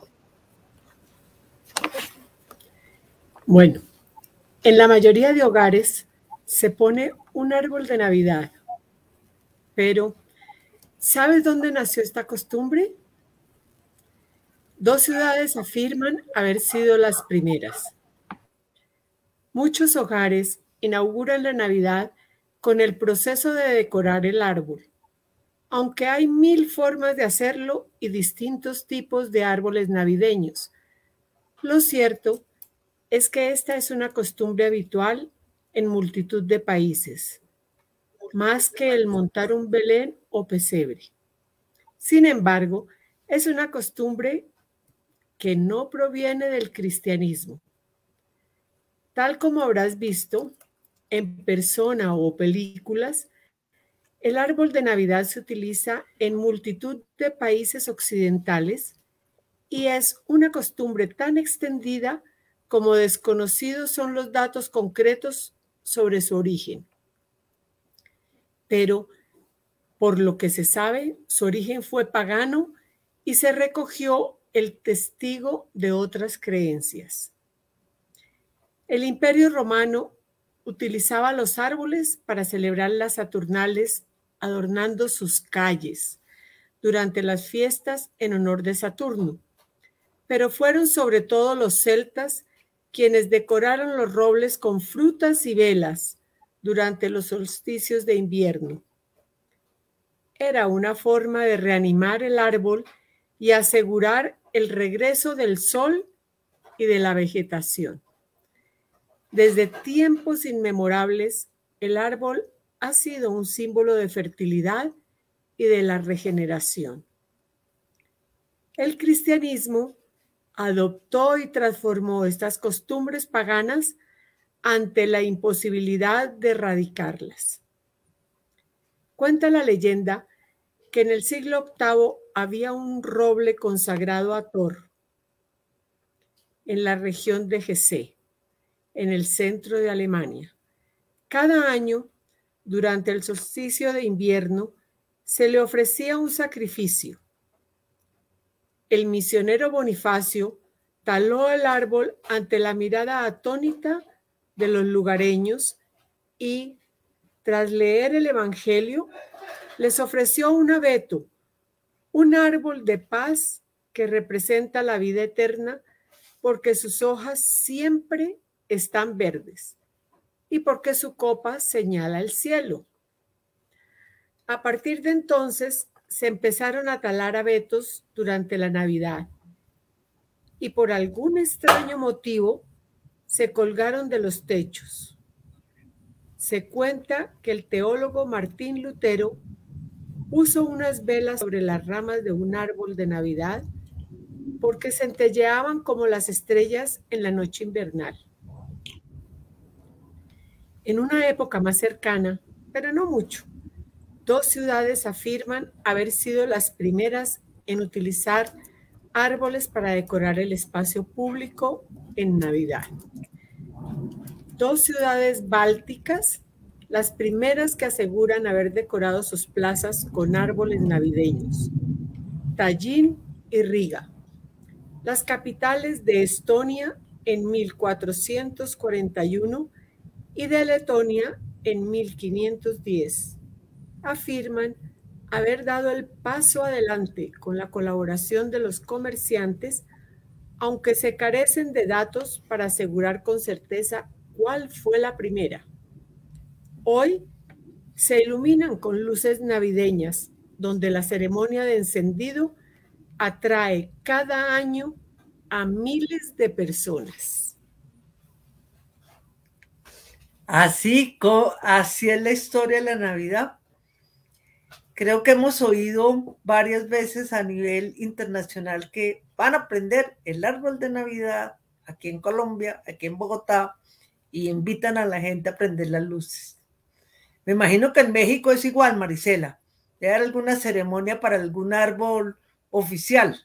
Bueno, en la mayoría de hogares se pone un árbol de Navidad, pero ¿sabes dónde nació esta costumbre? Dos ciudades afirman haber sido las primeras. Muchos hogares inauguran la Navidad con el proceso de decorar el árbol, aunque hay mil formas de hacerlo y distintos tipos de árboles navideños. Lo cierto es que esta es una costumbre habitual en multitud de países, más que el montar un Belén o pesebre. Sin embargo, es una costumbre que no proviene del cristianismo. Tal como habrás visto, en persona o películas, el árbol de Navidad se utiliza en multitud de países occidentales y es una costumbre tan extendida como desconocidos son los datos concretos sobre su origen. Pero, por lo que se sabe, su origen fue pagano y se recogió el testigo de otras creencias. El Imperio Romano utilizaba los árboles para celebrar las Saturnales, adornando sus calles durante las fiestas en honor de Saturno. Pero fueron sobre todo los celtas quienes decoraron los robles con frutas y velas durante los solsticios de invierno. Era una forma de reanimar el árbol y asegurar el regreso del sol y de la vegetación. Desde tiempos inmemorables, el árbol ha sido un símbolo de fertilidad y de la regeneración. El cristianismo adoptó y transformó estas costumbres paganas ante la imposibilidad de erradicarlas. Cuenta la leyenda que en el siglo octavo había un roble consagrado a Thor en la región de Hesse, en el centro de Alemania. Cada año, durante el solsticio de invierno, se le ofrecía un sacrificio. El misionero Bonifacio taló el árbol ante la mirada atónita de los lugareños y, tras leer el Evangelio, les ofreció un abeto, un árbol de paz que representa la vida eterna porque sus hojas siempre están verdes y porque su copa señala el cielo. A partir de entonces se empezaron a talar abetos durante la Navidad y por algún extraño motivo se colgaron de los techos. Se cuenta que el teólogo Martín Lutero puso unas velas sobre las ramas de un árbol de Navidad porque centelleaban como las estrellas en la noche invernal. En una época más cercana, pero no mucho, dos ciudades afirman haber sido las primeras en utilizar árboles para decorar el espacio público en Navidad. Dos ciudades bálticas, las primeras que aseguran haber decorado sus plazas con árboles navideños, Tallin y Riga. Las capitales de Estonia en mil cuatrocientos cuarenta y uno y de Letonia en mil quinientos diez. Afirman haber dado el paso adelante con la colaboración de los comerciantes, aunque se carecen de datos para asegurar con certeza cuál fue la primera. Hoy se iluminan con luces navideñas, donde la ceremonia de encendido atrae cada año a miles de personas. Así, así es la historia de la Navidad. Creo que hemos oído varias veces a nivel internacional que van a prender el árbol de Navidad aquí en Colombia, aquí en Bogotá, y invitan a la gente a prender las luces. Me imagino que en México es igual, Marisela. ¿Debe haber alguna ceremonia para algún árbol oficial?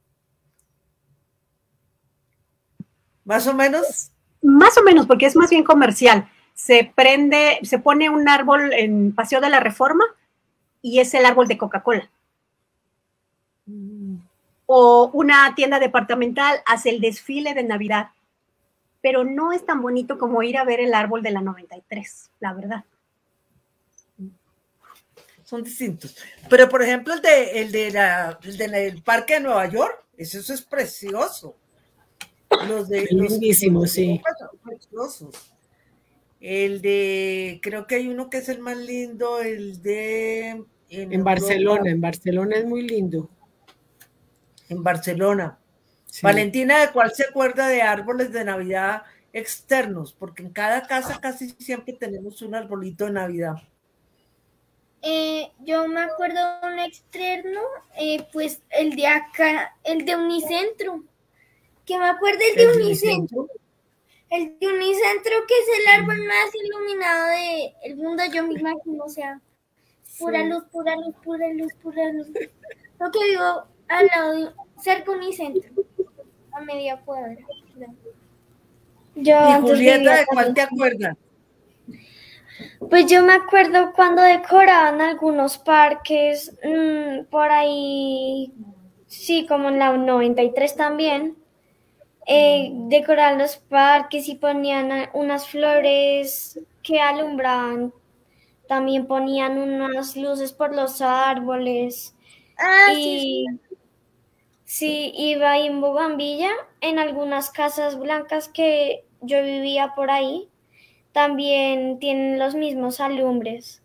¿Más o menos? Más o menos, porque es más bien comercial. Se prende, se pone un árbol en Paseo de la Reforma y es el árbol de Coca-Cola. Mm. O una tienda departamental hace el desfile de Navidad, pero no es tan bonito como ir a ver el árbol de la noventa y tres, la verdad. Son distintos. Pero, por ejemplo, el, de, el, de la, el del Parque de Nueva York, eso, eso es precioso. Los de lindísimo, sí. Preciosos. El de, creo que hay uno que es el más lindo, el de... En, en Barcelona, en Barcelona es muy lindo. En Barcelona. Sí. Valentina, ¿de cuál se acuerda de árboles de Navidad externos? Porque en cada casa casi siempre tenemos un arbolito de Navidad. Eh, yo me acuerdo de un externo, eh, pues el de acá, el de Unicentro. Que me acuerdo el de ¿El Unicentro. Unicentro. El Unicentro, que es el árbol más iluminado del mundo, yo me imagino, o sea, pura Sí. luz, pura luz, pura luz, pura luz. Lo que vivo al lado de cerca de Unicentro, a media cuadra. Yo Y antes Julieta, vivía ¿de cuál también. te acuerdas? Pues yo me acuerdo cuando decoraban algunos parques, mmm, por ahí, sí, como en la noventa y tres también, eh, decoraban los parques y ponían a- unas flores que alumbraban, también ponían unas luces por los árboles Ah, sí, y sí, iba ahí en Bogambilla, en algunas casas blancas que yo vivía por ahí, también tienen los mismos alumbres.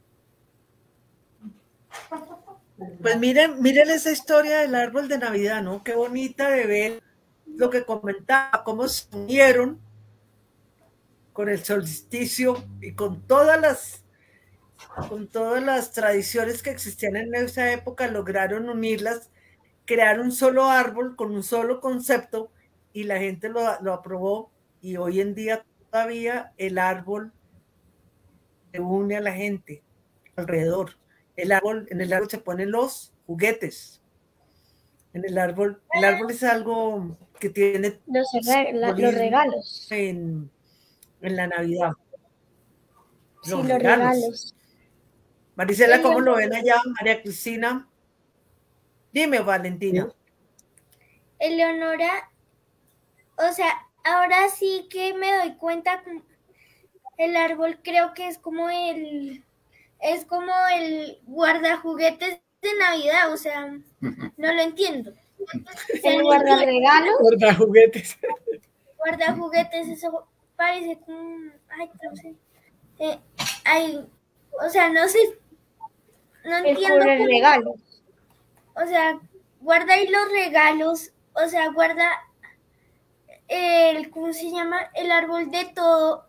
Pues miren, miren esa historia del árbol de Navidad, ¿no? Qué bonita de ver lo que comentaba, cómo se unieron con el solsticio y con todas las con todas las tradiciones que existían en esa época, lograron unirlas, crear un solo árbol con un solo concepto y la gente lo, lo aprobó y hoy en día todavía el árbol se une a la gente alrededor. El árbol, en el árbol se ponen los juguetes. En el árbol, el árbol es algo que tiene Los, regla, los regalos. En, en la Navidad. Sí, los, los regalos. regalos. Marisela, ¿cómo lo ven allá? María Cristina. Dime, Valentina. Eleonora, o sea, ahora sí que me doy cuenta que el árbol creo que es como el es como el guardajuguetes de Navidad, o sea, no lo entiendo. ¿El guardarregalos? Guardajuguetes. Guardajuguetes, eso parece como, ay, no sé. Eh, ay, o sea, no sé, no el entiendo cómo, regalos. O sea, guarda ahí los regalos, o sea, guarda el, ¿cómo se llama? El árbol de todo.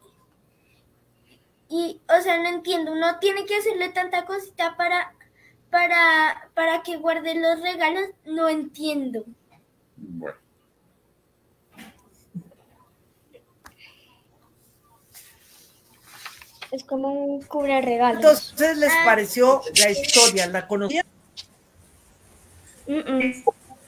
Y, o sea, no entiendo, uno tiene que hacerle tanta cosita para, para, para que guarde los regalos, no entiendo. Bueno. Es como un cubre regalos. Entonces, ¿les pareció la historia? ¿La conocían? Mm -mm.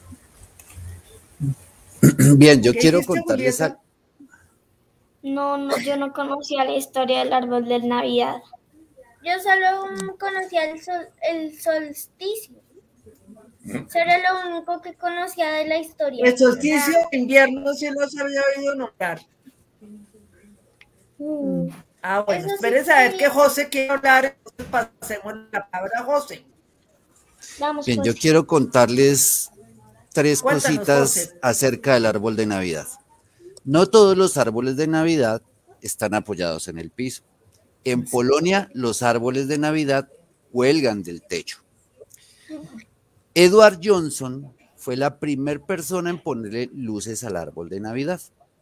Bien, yo quiero contarles a... No, no, yo no conocía la historia del árbol de Navidad. Yo solo conocía el, sol, el solsticio. Eso era lo único que conocía de la historia. El solsticio de invierno sí los había oído nombrar. Mm. Ah, bueno, esperen a ver que José quiere hablar, entonces pasemos la palabra a José. Vamos, Bien, José. yo quiero contarles tres Cuéntanos, cositas José. acerca del árbol de Navidad. No todos los árboles de Navidad están apoyados en el piso. En Polonia, los árboles de Navidad cuelgan del techo. Edward Johnson fue la primera persona en ponerle luces al árbol de Navidad.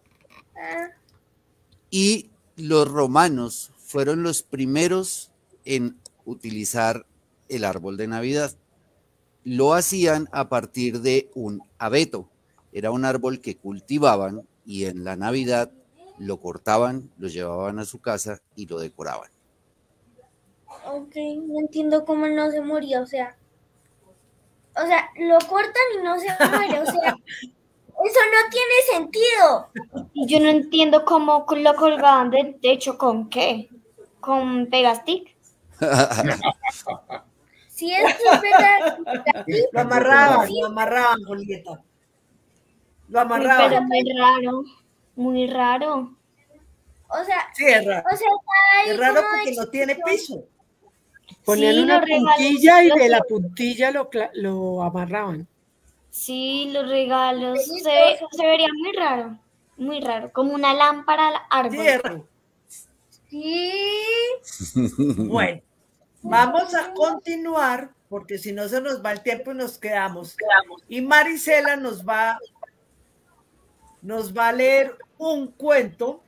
Y los romanos fueron los primeros en utilizar el árbol de Navidad. Lo hacían a partir de un abeto. Era un árbol que cultivaban y en la Navidad lo cortaban, lo llevaban a su casa y lo decoraban. Ok, no entiendo cómo no se murió, o sea, o sea, lo cortan y no se muere, o sea, eso no tiene sentido. Y yo no entiendo cómo lo colgaban del techo, ¿con qué? ¿Con Pegastick? Sí, eso es verdad. Lo amarraban, lo amarraban, Julieta. Lo amarraban. Pero muy raro, muy raro. O sea, sí, es raro. O sea, está ahí es raro como porque no tiene piso. Ponían Sí, una los regalos, puntilla y los- de la puntilla lo, cla- lo amarraban. Sí, los regalos. Se, se vería muy raro, muy raro. Como una lámpara al árbol. Sí, es raro. sí. Bueno, vamos a continuar porque si no se nos va el tiempo y nos quedamos. Y Marisela nos va, nos va a leer un cuento.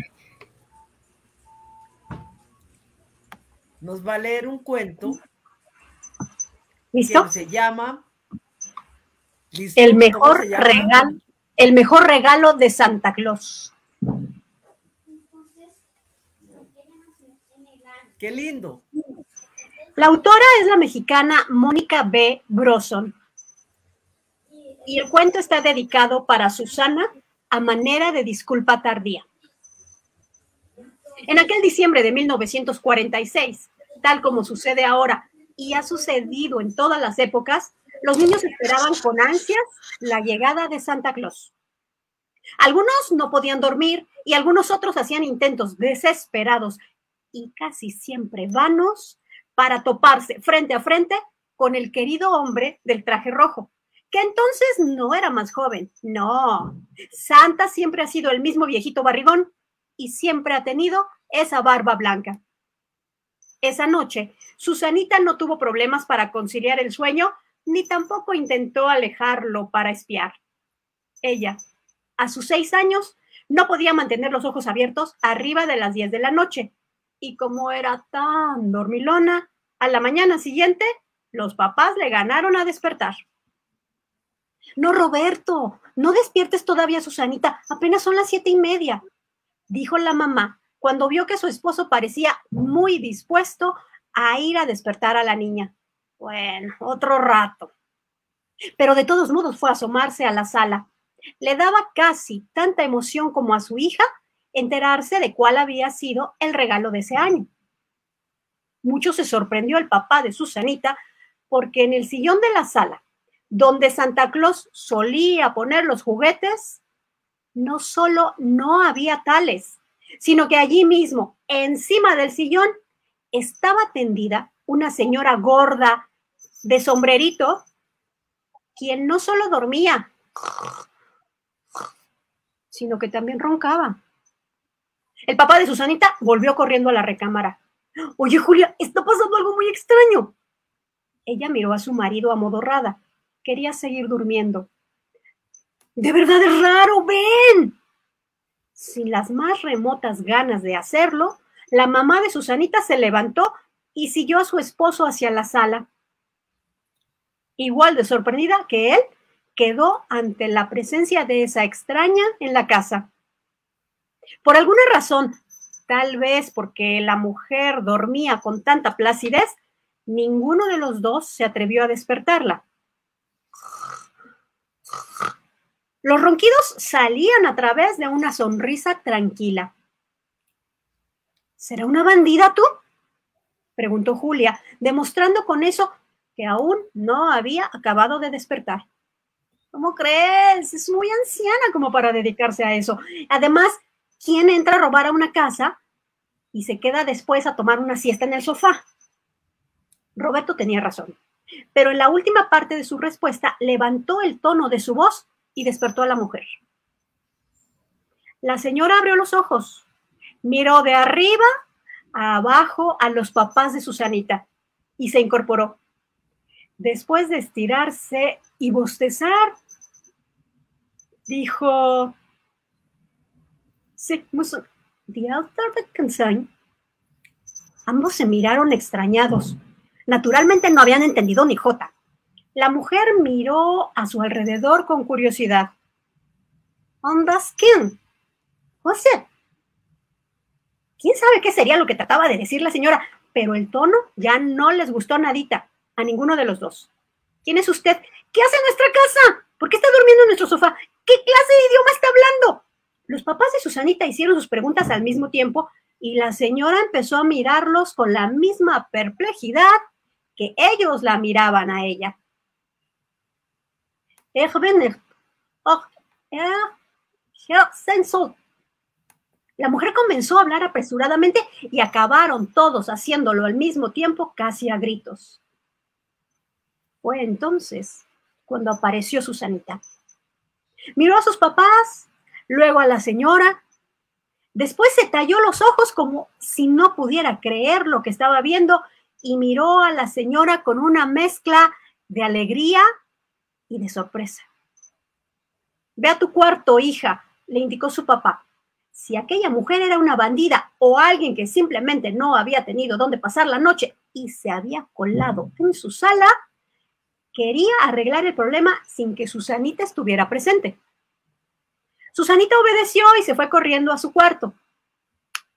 Nos va a leer un cuento. ¿Listo? Que se llama ¿listo? El ¿Cómo mejor se llama? regalo, el mejor regalo de Santa Claus. ¡Qué lindo! La autora es la mexicana Mónica B. Broson. Y el cuento está dedicado para Susana a manera de disculpa tardía. En aquel diciembre de mil novecientos cuarenta y seis, tal como sucede ahora y ha sucedido en todas las épocas, los niños esperaban con ansias la llegada de Santa Claus. Algunos no podían dormir y algunos otros hacían intentos desesperados y casi siempre vanos para toparse frente a frente con el querido hombre del traje rojo, que entonces no era más joven. No, Santa siempre ha sido el mismo viejito barrigón y siempre ha tenido esa barba blanca. Esa noche, Susanita no tuvo problemas para conciliar el sueño, ni tampoco intentó alejarlo para espiar. Ella, a sus seis años, no podía mantener los ojos abiertos arriba de las diez de la noche, y como era tan dormilona, a la mañana siguiente, los papás le ganaron a despertar. No, Roberto, no despiertes todavía, Susanita, apenas son las siete y media, dijo la mamá cuando vio que su esposo parecía muy dispuesto a ir a despertar a la niña. Bueno, otro rato. Pero de todos modos fue a asomarse a la sala. Le daba casi tanta emoción como a su hija enterarse de cuál había sido el regalo de ese año. Mucho se sorprendió el papá de Susanita porque en el sillón de la sala, donde Santa Claus solía poner los juguetes, no solo no había tales, sino que allí mismo, encima del sillón, estaba tendida una señora gorda de sombrerito, quien no solo dormía, sino que también roncaba. El papá de Susanita volvió corriendo a la recámara. Oye, Julia, está pasando algo muy extraño. Ella miró a su marido amodorrada. Quería seguir durmiendo. De verdad es raro, ven. Sin las más remotas ganas de hacerlo, la mamá de Susanita se levantó y siguió a su esposo hacia la sala. Igual de sorprendida que él, quedó ante la presencia de esa extraña en la casa. Por alguna razón, tal vez porque la mujer dormía con tanta placidez, ninguno de los dos se atrevió a despertarla. Los ronquidos salían a través de una sonrisa tranquila. ¿Será una bandida tú?, preguntó Julia, demostrando con eso que aún no había acabado de despertar. ¿Cómo crees? Es muy anciana como para dedicarse a eso. Además, ¿quién entra a robar a una casa y se queda después a tomar una siesta en el sofá? Roberto tenía razón, pero en la última parte de su respuesta levantó el tono de su voz y despertó a la mujer. La señora abrió los ojos, miró de arriba a abajo a los papás de Susanita y se incorporó. Después de estirarse y bostezar, dijo: Sí, the altar that consign. Ambos se miraron extrañados. Naturalmente no habían entendido ni jota. La mujer miró a su alrededor con curiosidad. On the skin. José. ¿Quién sabe qué sería lo que trataba de decir la señora? Pero el tono ya no les gustó nadita a ninguno de los dos. ¿Quién es usted? ¿Qué hace en nuestra casa? ¿Por qué está durmiendo en nuestro sofá? ¿Qué clase de idioma está hablando? Los papás de Susanita hicieron sus preguntas al mismo tiempo y la señora empezó a mirarlos con la misma perplejidad que ellos la miraban a ella. La mujer comenzó a hablar apresuradamente y acabaron todos haciéndolo al mismo tiempo, casi a gritos. Fue entonces cuando apareció Susanita. Miró a sus papás, luego a la señora. Después se talló los ojos como si no pudiera creer lo que estaba viendo y miró a la señora con una mezcla de alegría y de sorpresa. Ve a tu cuarto, hija, le indicó su papá. Si aquella mujer era una bandida o alguien que simplemente no había tenido dónde pasar la noche y se había colado en su sala, quería arreglar el problema sin que Susanita estuviera presente. Susanita obedeció y se fue corriendo a su cuarto.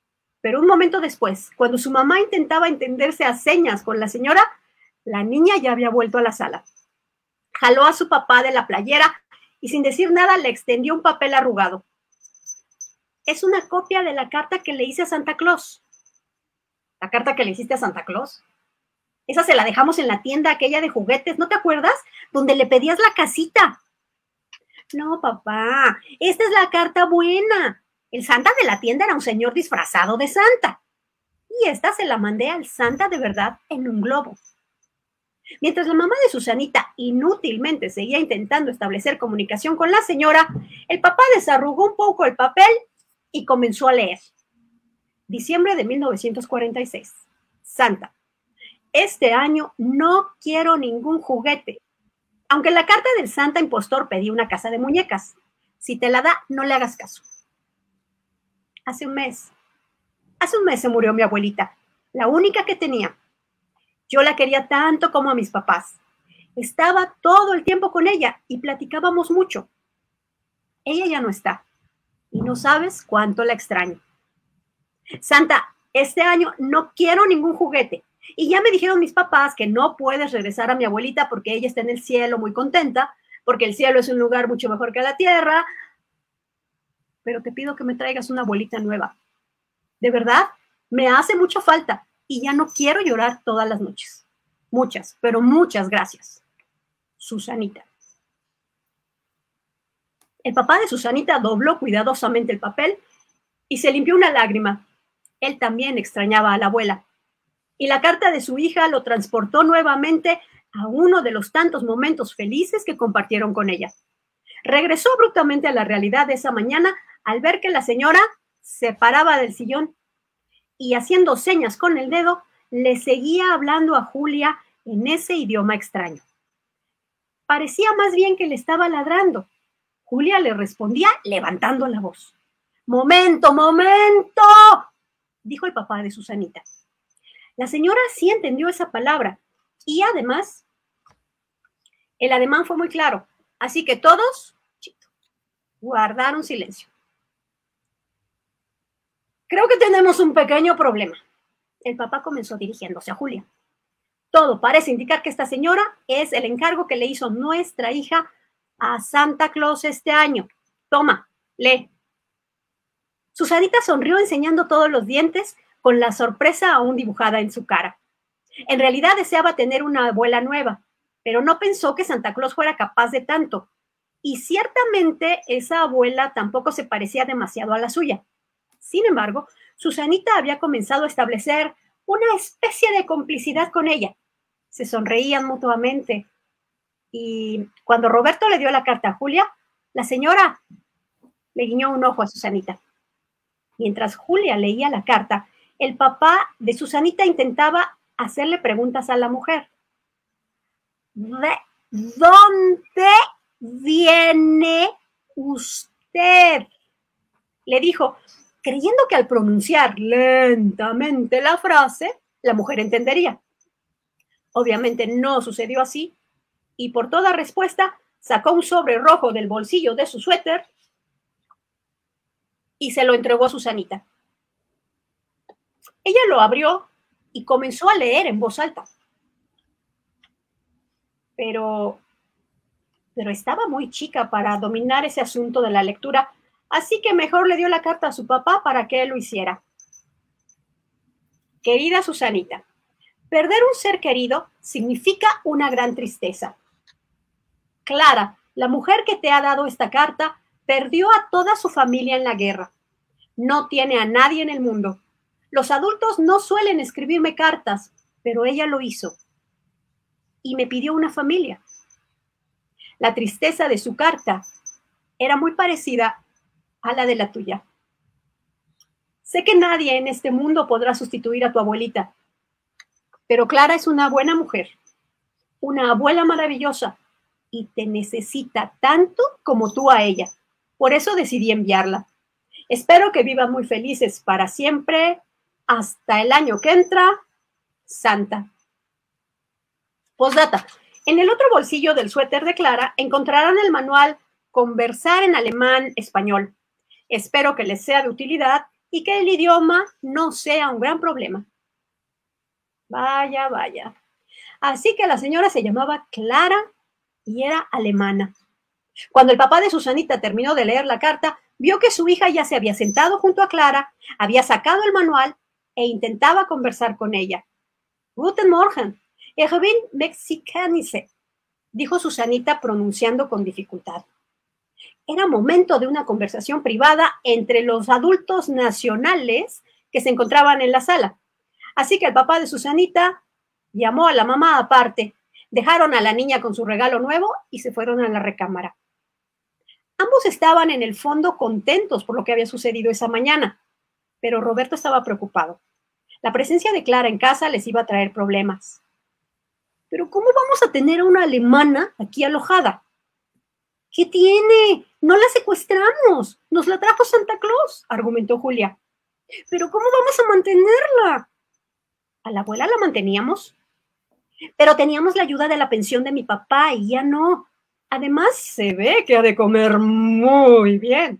Pero un momento después, cuando su mamá intentaba entenderse a señas con la señora, la niña ya había vuelto a la sala. Jaló a su papá de la playera y sin decir nada le extendió un papel arrugado. Es una copia de la carta que le hice a Santa Claus. ¿La carta que le hiciste a Santa Claus? Esa se la dejamos en la tienda aquella de juguetes, ¿no te acuerdas? Donde le pedías la casita. No, papá, esta es la carta buena. El Santa de la tienda era un señor disfrazado de Santa. Y esta se la mandé al Santa de verdad en un globo. Mientras la mamá de Susanita inútilmente seguía intentando establecer comunicación con la señora, el papá desarrugó un poco el papel y comenzó a leer. Diciembre de mil novecientos cuarenta y seis. Santa. Este año no quiero ningún juguete. Aunque en la carta del Santa impostor pedí una casa de muñecas. Si te la da, no le hagas caso. Hace un mes. Hace un mes se murió mi abuelita, la única que tenía. Yo la quería tanto como a mis papás. Estaba todo el tiempo con ella y platicábamos mucho. Ella ya no está. Y no sabes cuánto la extraño. Santa, este año no quiero ningún juguete. Y ya me dijeron mis papás que no puedes regresar a mi abuelita porque ella está en el cielo muy contenta, porque el cielo es un lugar mucho mejor que la tierra. Pero te pido que me traigas una abuelita nueva. De verdad, me hace mucha falta y ya no quiero llorar todas las noches. Muchas, pero muchas gracias. Susanita. El papá de Susanita dobló cuidadosamente el papel y se limpió una lágrima. Él también extrañaba a la abuela. Y la carta de su hija lo transportó nuevamente a uno de los tantos momentos felices que compartieron con ella. Regresó abruptamente a la realidad de esa mañana al ver que la señora se paraba del sillón y haciendo señas con el dedo, le seguía hablando a Julia en ese idioma extraño. Parecía más bien que le estaba ladrando. Julia le respondía levantando la voz. ¡Momento, momento!, dijo el papá de Susanita. La señora sí entendió esa palabra y además el ademán fue muy claro, así que todos chito, guardaron silencio. Creo que tenemos un pequeño problema. El papá comenzó dirigiéndose a Julia. Todo parece indicar que esta señora es el encargo que le hizo nuestra hija a Santa Claus este año. Toma, lee. Susanita sonrió enseñando todos los dientes con la sorpresa aún dibujada en su cara. En realidad deseaba tener una abuela nueva, pero no pensó que Santa Claus fuera capaz de tanto. Y ciertamente esa abuela tampoco se parecía demasiado a la suya. Sin embargo, Susanita había comenzado a establecer una especie de complicidad con ella. Se sonreían mutuamente. Y cuando Roberto le dio la carta a Julia, la señora le guiñó un ojo a Susanita. Mientras Julia leía la carta, el papá de Susanita intentaba hacerle preguntas a la mujer. ¿De dónde viene usted?, le dijo, creyendo que al pronunciar lentamente la frase, la mujer entendería. Obviamente no sucedió así, y por toda respuesta sacó un sobre rojo del bolsillo de su suéter y se lo entregó a Susanita. Ella lo abrió y comenzó a leer en voz alta. Pero, pero estaba muy chica para dominar ese asunto de la lectura, así que mejor le dio la carta a su papá para que él lo hiciera. Querida Susanita, perder un ser querido significa una gran tristeza. Clara, la mujer que te ha dado esta carta, perdió a toda su familia en la guerra. No tiene a nadie en el mundo. Los adultos no suelen escribirme cartas, pero ella lo hizo. Y me pidió una familia. La tristeza de su carta era muy parecida a la de la tuya. Sé que nadie en este mundo podrá sustituir a tu abuelita, pero Clara es una buena mujer, una abuela maravillosa, y te necesita tanto como tú a ella. Por eso decidí enviarla. Espero que vivan muy felices para siempre, hasta el año que entra, Santa. Postdata. En el otro bolsillo del suéter de Clara encontrarán el manual Conversar en alemán español. Espero que les sea de utilidad y que el idioma no sea un gran problema. Vaya, vaya. Así que la señora se llamaba Clara y era alemana. Cuando el papá de Susanita terminó de leer la carta, vio que su hija ya se había sentado junto a Clara, había sacado el manual e intentaba conversar con ella. Guten Morgen, ich bin Mexicanise, dijo Susanita pronunciando con dificultad. Era momento de una conversación privada entre los adultos nacionales que se encontraban en la sala. Así que el papá de Susanita llamó a la mamá aparte, dejaron a la niña con su regalo nuevo y se fueron a la recámara. Ambos estaban en el fondo contentos por lo que había sucedido esa mañana, pero Roberto estaba preocupado. La presencia de Clara en casa les iba a traer problemas. ¿Pero cómo vamos a tener a una alemana aquí alojada? ¿Qué tiene? No la secuestramos. Nos la trajo Santa Claus, argumentó Julia. ¿Pero cómo vamos a mantenerla? A la abuela la manteníamos. Pero teníamos la ayuda de la pensión de mi papá y ya no. Además, se ve que ha de comer muy bien.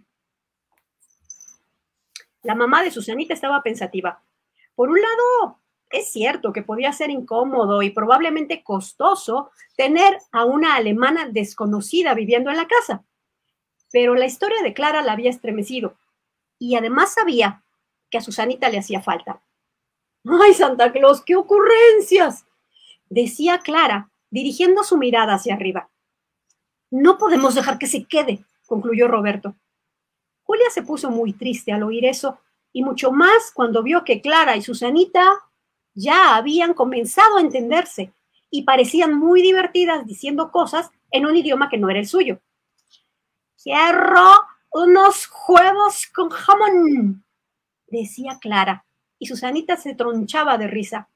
La mamá de Susanita estaba pensativa. Por un lado, es cierto que podía ser incómodo y probablemente costoso tener a una alemana desconocida viviendo en la casa. Pero la historia de Clara la había estremecido. Y además sabía que a Susanita le hacía falta. ¡Ay, Santa Claus, qué ocurrencias!, decía Clara, dirigiendo su mirada hacia arriba. No podemos dejar que se quede, concluyó Roberto. Julia se puso muy triste al oír eso, y mucho más cuando vio que Clara y Susanita ya habían comenzado a entenderse y parecían muy divertidas diciendo cosas en un idioma que no era el suyo. «Quiero unos huevos con jamón», decía Clara, y Susanita se tronchaba de risa.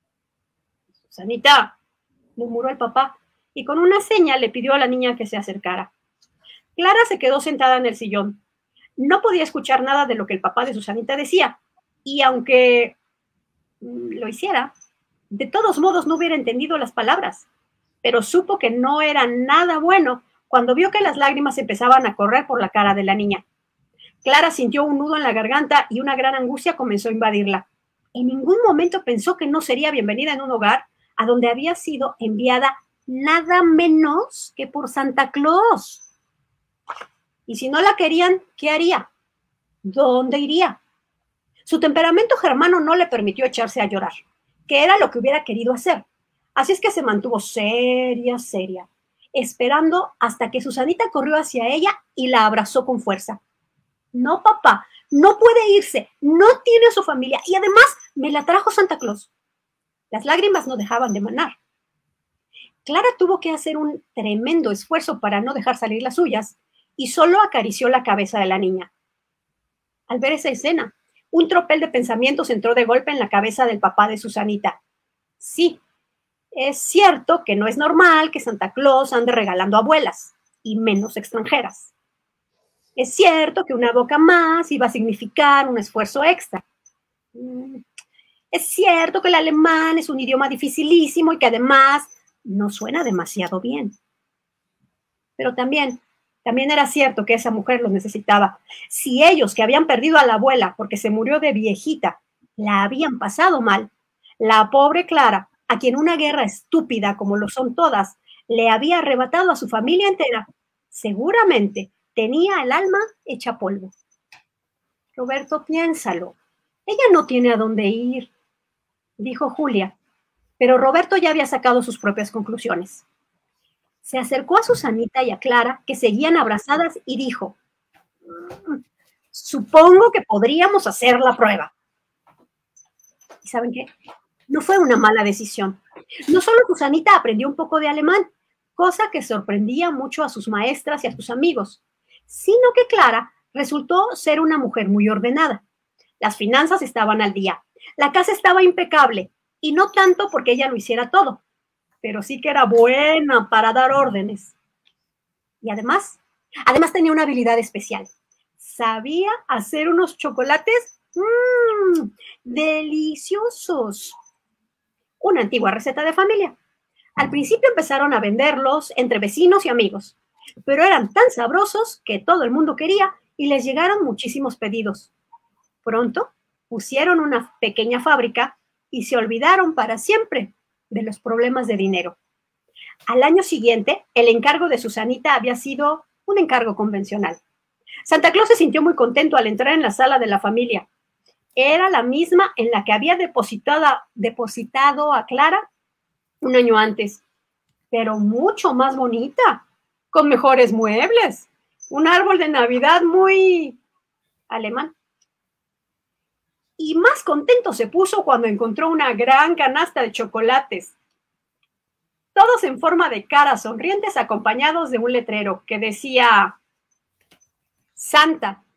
«Susanita», murmuró el papá, y con una seña le pidió a la niña que se acercara. Clara se quedó sentada en el sillón. No podía escuchar nada de lo que el papá de Susanita decía, y aunque lo hiciera, de todos modos no hubiera entendido las palabras, pero supo que no era nada bueno cuando vio que las lágrimas empezaban a correr por la cara de la niña. Clara sintió un nudo en la garganta y una gran angustia comenzó a invadirla. En ningún momento pensó que no sería bienvenida en un hogar a donde había sido enviada nada menos que por Santa Claus. Y si no la querían, ¿qué haría? ¿Dónde iría? Su temperamento germano no le permitió echarse a llorar, que era lo que hubiera querido hacer. Así es que se mantuvo seria, seria, esperando hasta que Susanita corrió hacia ella y la abrazó con fuerza. No, papá, no puede irse, no tiene a su familia y además me la trajo Santa Claus. Las lágrimas no dejaban de manar. Clara tuvo que hacer un tremendo esfuerzo para no dejar salir las suyas y solo acarició la cabeza de la niña. Al ver esa escena, un tropel de pensamientos entró de golpe en la cabeza del papá de Susanita. Sí, es cierto que no es normal que Santa Claus ande regalando abuelas, y menos extranjeras. Es cierto que una boca más iba a significar un esfuerzo extra. Es cierto que el alemán es un idioma dificilísimo y que además no suena demasiado bien. Pero también, también era cierto que esa mujer los necesitaba. Si ellos, que habían perdido a la abuela porque se murió de viejita, la habían pasado mal, la pobre Clara, a quien una guerra estúpida como lo son todas, le había arrebatado a su familia entera, seguramente tenía el alma hecha polvo. Roberto, piénsalo. Ella no tiene a dónde ir, dijo Julia, pero Roberto ya había sacado sus propias conclusiones. Se acercó a Susanita y a Clara, que seguían abrazadas, y dijo, supongo que podríamos hacer la prueba. ¿Y saben qué? No fue una mala decisión. No solo Susanita aprendió un poco de alemán, cosa que sorprendía mucho a sus maestras y a sus amigos, sino que Clara resultó ser una mujer muy ordenada. Las finanzas estaban al día, la casa estaba impecable, y no tanto porque ella lo hiciera todo, pero sí que era buena para dar órdenes. Y además, además tenía una habilidad especial. Sabía hacer unos chocolates mmm, deliciosos. Una antigua receta de familia. Al principio empezaron a venderlos entre vecinos y amigos, pero eran tan sabrosos que todo el mundo quería y les llegaron muchísimos pedidos. Pronto pusieron una pequeña fábrica y se olvidaron para siempre de los problemas de dinero. Al año siguiente, el encargo de Susanita había sido un encargo convencional. Santa Claus se sintió muy contento al entrar en la sala de la familia. Era la misma en la que había depositado, depositado a Clara un año antes, pero mucho más bonita, con mejores muebles, un árbol de Navidad muy alemán. Y más contento se puso cuando encontró una gran canasta de chocolates, todos en forma de caras sonrientes, acompañados de un letrero que decía: Santa,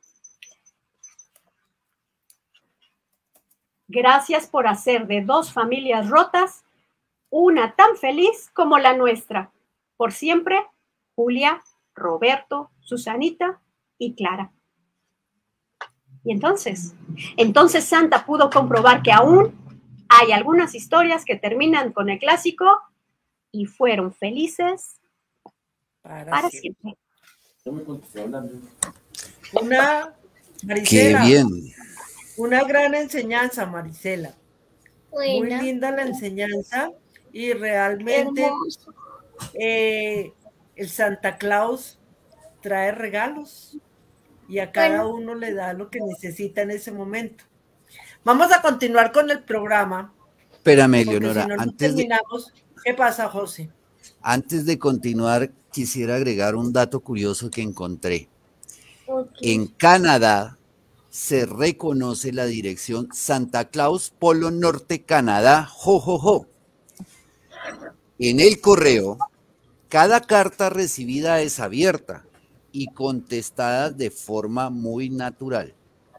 gracias por hacer de dos familias rotas una tan feliz como la nuestra. Por siempre, Julia, Roberto, Susanita y Clara. Y entonces, entonces Santa pudo comprobar que aún hay algunas historias que terminan con el clásico y fueron felices para, para siempre. siempre. Una, Marisela, Qué bien. Una gran enseñanza, Marisela. Buena. Muy linda la enseñanza y realmente eh, el Santa Claus trae regalos y a cada Bueno. uno le da lo que necesita en ese momento. Vamos a continuar con el programa. Espérame, Porque Leonora, si no, no antes de, terminamos. ¿Qué pasa, José? antes de continuar, quisiera agregar un dato curioso que encontré. Okay. En Canadá se reconoce la dirección Santa Claus, Polo Norte, Canadá, jo, jo, jo. En el correo, cada carta recibida es abierta y contestada de forma muy natural.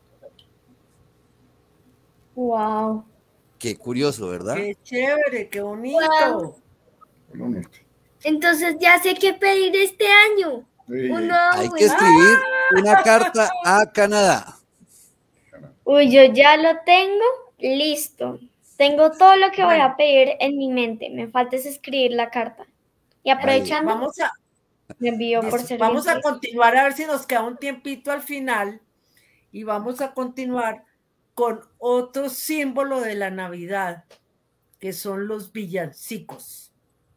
Wow. Qué curioso, ¿verdad? Qué chévere, qué bonito. Wow. Entonces ya sé qué pedir este año. Sí. Uno, Hay que escribir una carta a Canadá. Uy, yo ya lo tengo listo. Tengo todo lo que voy a pedir en mi mente. Me falta es escribir la carta. Y aprovechando, Vamos a, me envío por listo, vamos a servicio. continuar a ver si nos queda un tiempito al final y vamos a continuar con otro símbolo de la Navidad, que son los villancicos.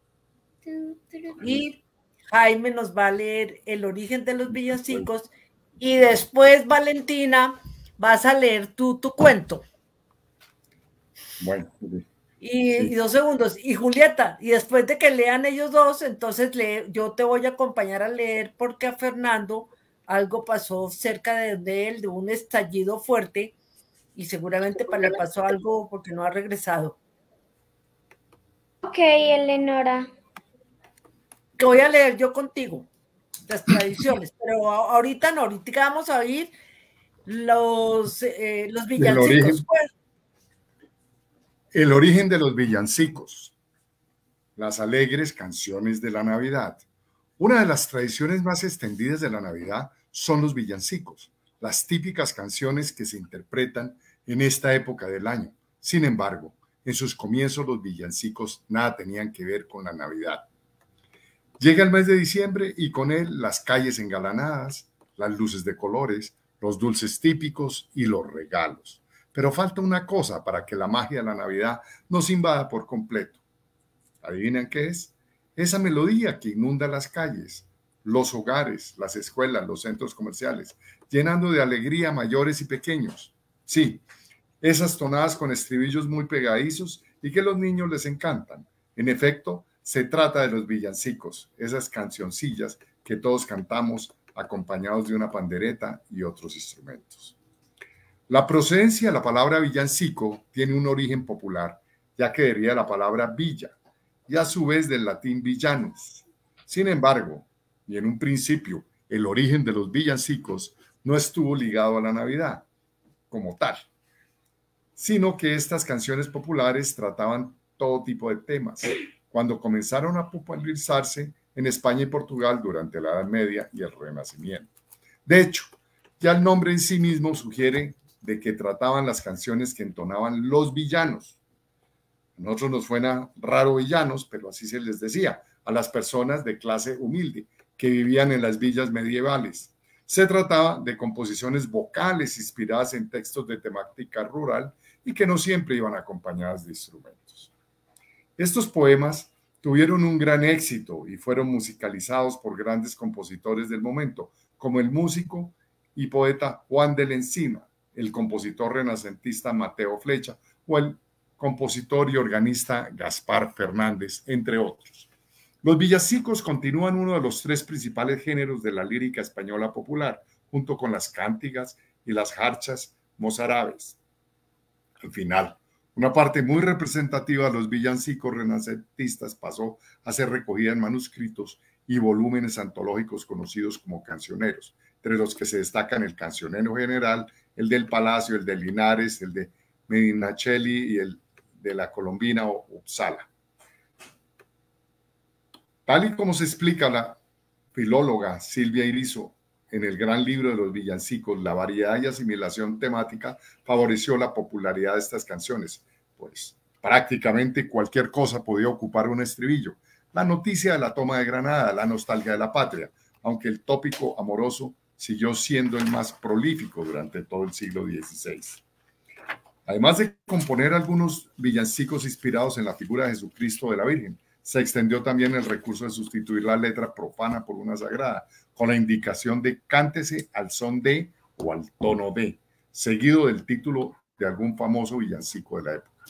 Y Jaime nos va a leer el origen de los villancicos y después, Valentina, vas a leer tú tu cuento. Bueno, Y, sí. y dos segundos. Y Julieta, y después de que lean ellos dos, entonces lee, yo te voy a acompañar a leer porque a Fernando algo pasó cerca de, de él, de un estallido fuerte, y seguramente le pasó algo porque no ha regresado. Ok, Eleonora. Que voy a leer yo contigo las tradiciones, pero a- ahorita no, ahorita vamos a oír los, eh, los villancicos. origen. Pues, El origen de los villancicos, las alegres canciones de la Navidad. Una de las tradiciones más extendidas de la Navidad son los villancicos, las típicas canciones que se interpretan en esta época del año. Sin embargo, en sus comienzos los villancicos nada tenían que ver con la Navidad. Llega el mes de diciembre y con él las calles engalanadas, las luces de colores, los dulces típicos y los regalos. Pero falta una cosa para que la magia de la Navidad nos invada por completo. ¿Adivinen qué es? Esa melodía que inunda las calles, los hogares, las escuelas, los centros comerciales, llenando de alegría a mayores y pequeños. Sí, esas tonadas con estribillos muy pegadizos y que a los niños les encantan. En efecto, se trata de los villancicos, esas cancioncillas que todos cantamos acompañados de una pandereta y otros instrumentos. La procedencia de la palabra villancico tiene un origen popular, ya que deriva de la palabra villa y a su vez del latín villanos. Sin embargo, y en un principio, el origen de los villancicos no estuvo ligado a la Navidad como tal, sino que estas canciones populares trataban todo tipo de temas, cuando comenzaron a popularizarse en España y Portugal durante la Edad Media y el Renacimiento. De hecho, ya el nombre en sí mismo sugiere de que trataban las canciones que entonaban los villanos. A nosotros nos suena raro villanos, pero así se les decía a las personas de clase humilde que vivían en las villas medievales. Se trataba de composiciones vocales inspiradas en textos de temática rural y que no siempre iban acompañadas de instrumentos. Estos poemas tuvieron un gran éxito y fueron musicalizados por grandes compositores del momento, como el músico y poeta Juan del Encina, el compositor renacentista Mateo Flecha o el compositor y organista Gaspar Fernández, entre otros. Los villancicos continúan uno de los tres principales géneros de la lírica española popular, junto con las cántigas y las jarchas mozárabes. Al final, una parte muy representativa de los villancicos renacentistas pasó a ser recogida en manuscritos y volúmenes antológicos conocidos como cancioneros, entre los que se destacan el Cancionero General, el del Palacio, el de Linares, el de Medinaceli y el de la Colombina o Uppsala. Tal y como se explica la filóloga Silvia Irizo en el gran libro de los villancicos, la variedad y asimilación temática favoreció la popularidad de estas canciones, pues prácticamente cualquier cosa podía ocupar un estribillo. La noticia de la toma de Granada, la nostalgia de la patria, aunque el tópico amoroso siguió siendo el más prolífico durante todo el siglo dieciséis. Además de componer algunos villancicos inspirados en la figura de Jesucristo de la Virgen, se extendió también el recurso de sustituir la letra profana por una sagrada, con la indicación de cántese al son de o al tono de, seguido del título de algún famoso villancico de la época.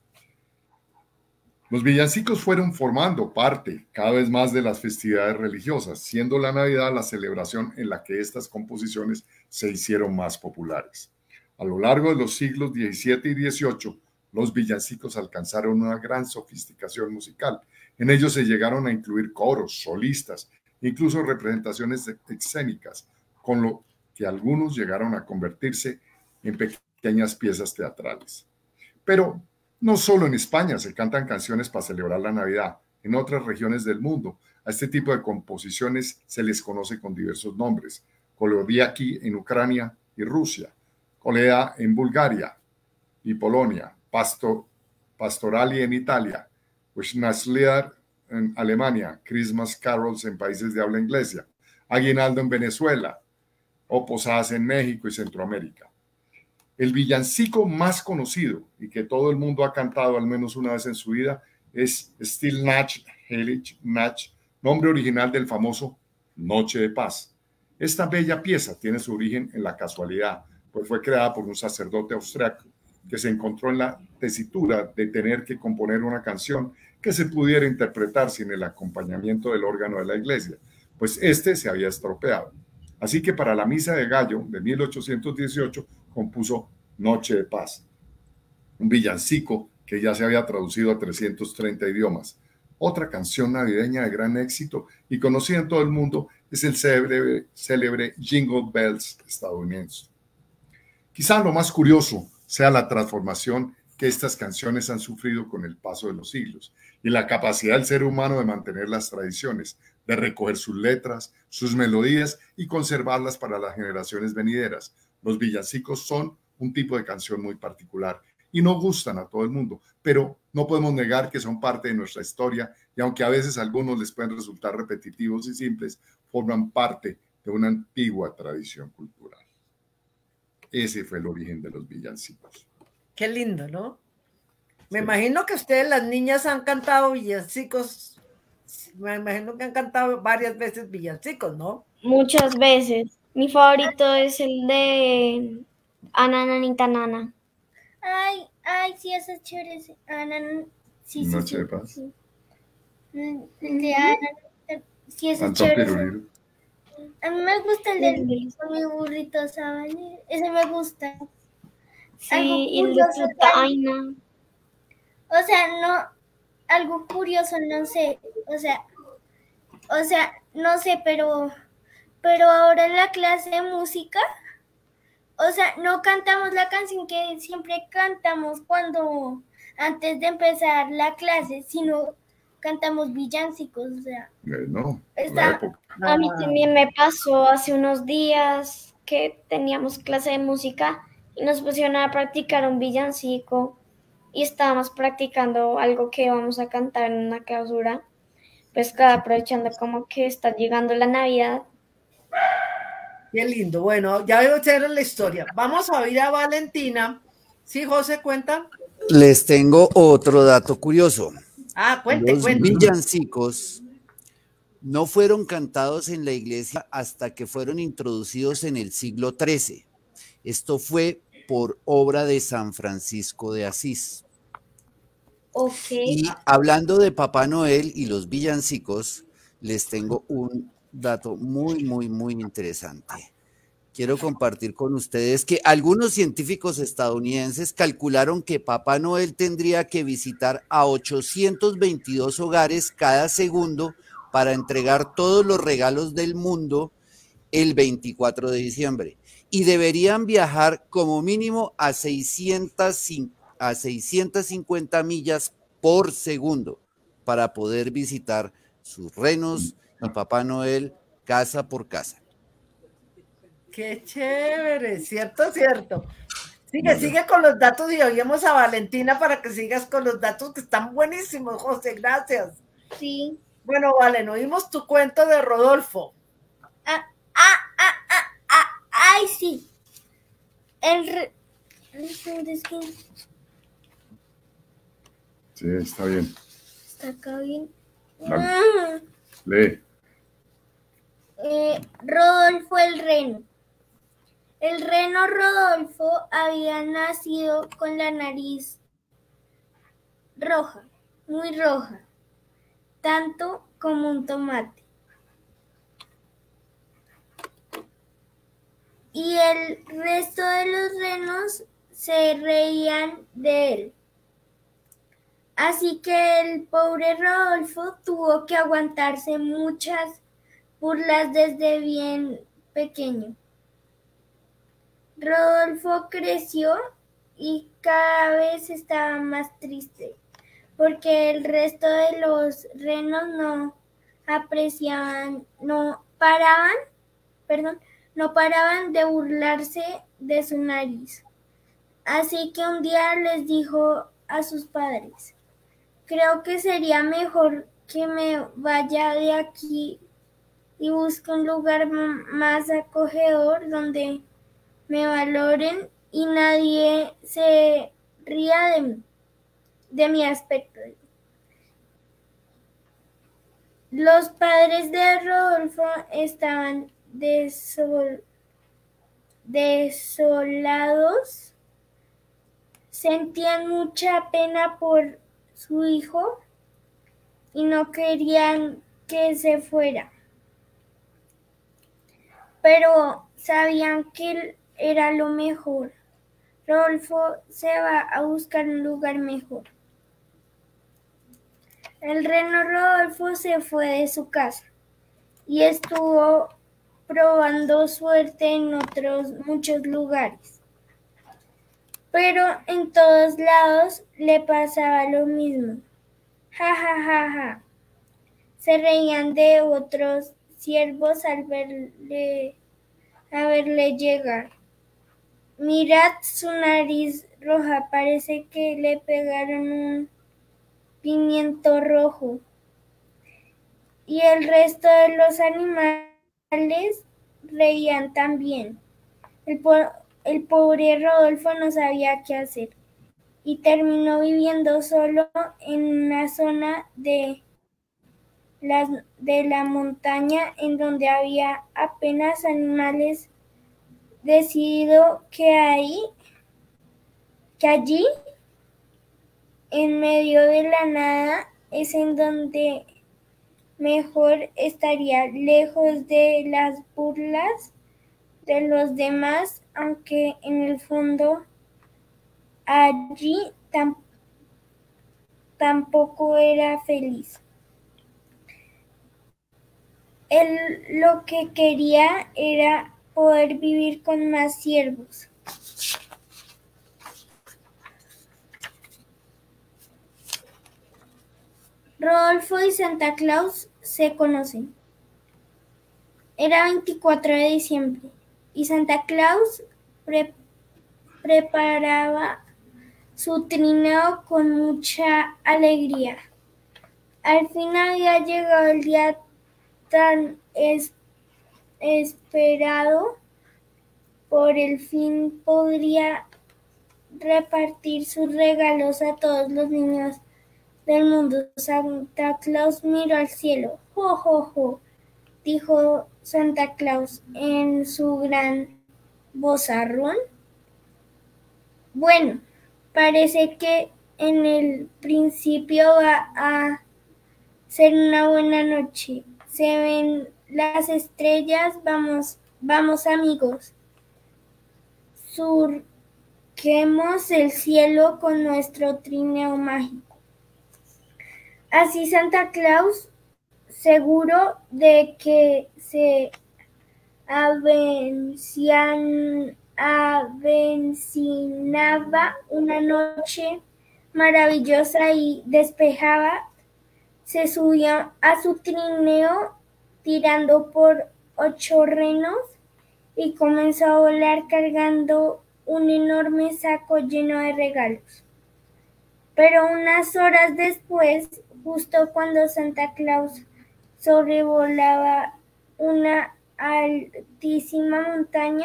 Los villancicos fueron formando parte cada vez más de las festividades religiosas, siendo la Navidad la celebración en la que estas composiciones se hicieron más populares. A lo largo de los siglos diecisiete y dieciocho, los villancicos alcanzaron una gran sofisticación musical. En ellos se llegaron a incluir coros, solistas, incluso representaciones escénicas, con lo que algunos llegaron a convertirse en pequeñas piezas teatrales. Pero no solo en España se cantan canciones para celebrar la Navidad. En otras regiones del mundo, a este tipo de composiciones se les conoce con diversos nombres. Kolodiaki en Ucrania y Rusia, Koleda en Bulgaria y Polonia, Pasto, Pastorali en Italia, Weihnachtslieder en Alemania, Christmas Carols en países de habla inglesa, Aguinaldo en Venezuela o Posadas en México y Centroamérica. El villancico más conocido y que todo el mundo ha cantado al menos una vez en su vida es Stille Nacht, Heilige Nacht, nombre original del famoso Noche de Paz. Esta bella pieza tiene su origen en la casualidad, pues fue creada por un sacerdote austriaco que se encontró en la tesitura de tener que componer una canción que se pudiera interpretar sin el acompañamiento del órgano de la iglesia, pues este se había estropeado. Así que para la Misa de Gallo de mil ochocientos dieciocho compuso Noche de Paz, un villancico que ya se había traducido a trescientos treinta idiomas. Otra canción navideña de gran éxito y conocida en todo el mundo es el célebre, célebre Jingle Bells estadounidense. Quizá lo más curioso sea la transformación que estas canciones han sufrido con el paso de los siglos y la capacidad del ser humano de mantener las tradiciones, de recoger sus letras, sus melodías y conservarlas para las generaciones venideras. Los villancicos son un tipo de canción muy particular y no gustan a todo el mundo, pero no podemos negar que son parte de nuestra historia y aunque a veces a algunos les pueden resultar repetitivos y simples, forman parte de una antigua tradición cultural. Ese fue el origen de los villancicos. Qué lindo, ¿no? Me Sí. imagino que ustedes, las niñas, han cantado villancicos. Me imagino que han cantado varias veces villancicos, ¿no? Muchas veces. Mi favorito es el de Ana Nanita Nana. Ay, ay, sí, ese es chévere. Sí, Ana, sí, sí, Noche sí, de Paz. sí. El de Ana, sí, ese es Antón chévere. Piruliro. A mí me gusta el de con mi burrito sabanero. Ese me gusta. Sí, Algo y el de curioso Putaina. O sea, no, algo curioso, no sé, o sea, o sea, no sé, pero, pero ahora en la clase de música, o sea, no cantamos la canción que siempre cantamos cuando, antes de empezar la clase, sino cantamos villancicos, o sea. Eh, no, Está- la época. A mí también me pasó hace unos días que teníamos clase de música y nos pusieron a practicar un villancico y estábamos practicando algo que vamos a cantar en una clausura. Pues claro, aprovechando como que está llegando la Navidad. Qué lindo. Bueno, ya veo chévere la historia. Vamos a oír a Valentina. Sí, José, cuenta. Les tengo otro dato curioso. Ah, cuente, Los cuente. villancicos no fueron cantados en la iglesia hasta que fueron introducidos en el siglo trece. Esto fue por obra de San Francisco de Asís. Ok. Y hablando de Papá Noel y los villancicos, les tengo un dato muy, muy, muy interesante. Quiero compartir con ustedes que algunos científicos estadounidenses calcularon que Papá Noel tendría que visitar a ochocientos veintidós hogares cada segundo para entregar todos los regalos del mundo el veinticuatro de diciembre. Y deberían viajar como mínimo a seiscientas cincuenta millas por segundo para poder visitar sus renos y Papá Noel casa por casa. Qué chévere, cierto, cierto. Sigue, sigue con los datos y oímos a Valentina para que sigas con los datos que están buenísimos, José, gracias. Sí. Bueno, Valen, oímos tu cuento de Rodolfo. Ah, ah, ah, ah, ah, ay, sí. El re... Sí, está bien. Está acá bien. Dale. Ah. Lee. Eh, Rodolfo el reno. El reno Rodolfo había nacido con la nariz roja, muy roja, tanto como un tomate. Y el resto de los renos se reían de él. Así que el pobre Rodolfo tuvo que aguantarse muchas burlas desde bien pequeño. Rodolfo creció y cada vez estaba más triste, porque el resto de los renos no apreciaban, no paraban, perdón, no paraban de burlarse de su nariz. Así que un día les dijo a sus padres: creo que sería mejor que me vaya de aquí y busque un lugar más acogedor donde me valoren y nadie se ría de mí, de mi aspecto. Los padres de Rodolfo estaban desol, desolados, sentían mucha pena por su hijo y no querían que se fuera, pero sabían que era lo mejor. Rodolfo se va a buscar un lugar mejor. El reno Rodolfo se fue de su casa y estuvo probando suerte en otros muchos lugares. Pero en todos lados le pasaba lo mismo. Ja, ja, ja, ja. Se reían de otros ciervos al verle, a verle llegar. Mirad su nariz roja, parece que le pegaron un pimiento rojo. Y el resto de los animales reían también. El, po el pobre Rodolfo no sabía qué hacer y terminó viviendo solo en una zona de la, de la montaña en donde había apenas animales. Decidió que ahí, que allí, en medio de la nada, es en donde mejor estaría, lejos de las burlas de los demás, aunque en el fondo allí tam tampoco era feliz. Él lo que quería era poder vivir con más ciervos. Rodolfo y Santa Claus se conocen. Era veinticuatro de diciembre y Santa Claus pre preparaba su trineo con mucha alegría. Al fin había llegado el día tan es esperado por el fin podría repartir sus regalos a todos los niños del mundo. Santa Claus miró al cielo. ¡Jo, jo, jo!, dijo Santa Claus en su gran vozarrón. Bueno, parece que en el principio va a ser una buena noche. Se ven las estrellas. Vamos, vamos amigos. Surquemos el cielo con nuestro trineo mágico. Así Santa Claus, seguro de que se avencian, avecinaba una noche maravillosa y despejada, se subió a su trineo tirando por ocho renos y comenzó a volar cargando un enorme saco lleno de regalos. Pero unas horas después, justo cuando Santa Claus sobrevolaba una altísima montaña,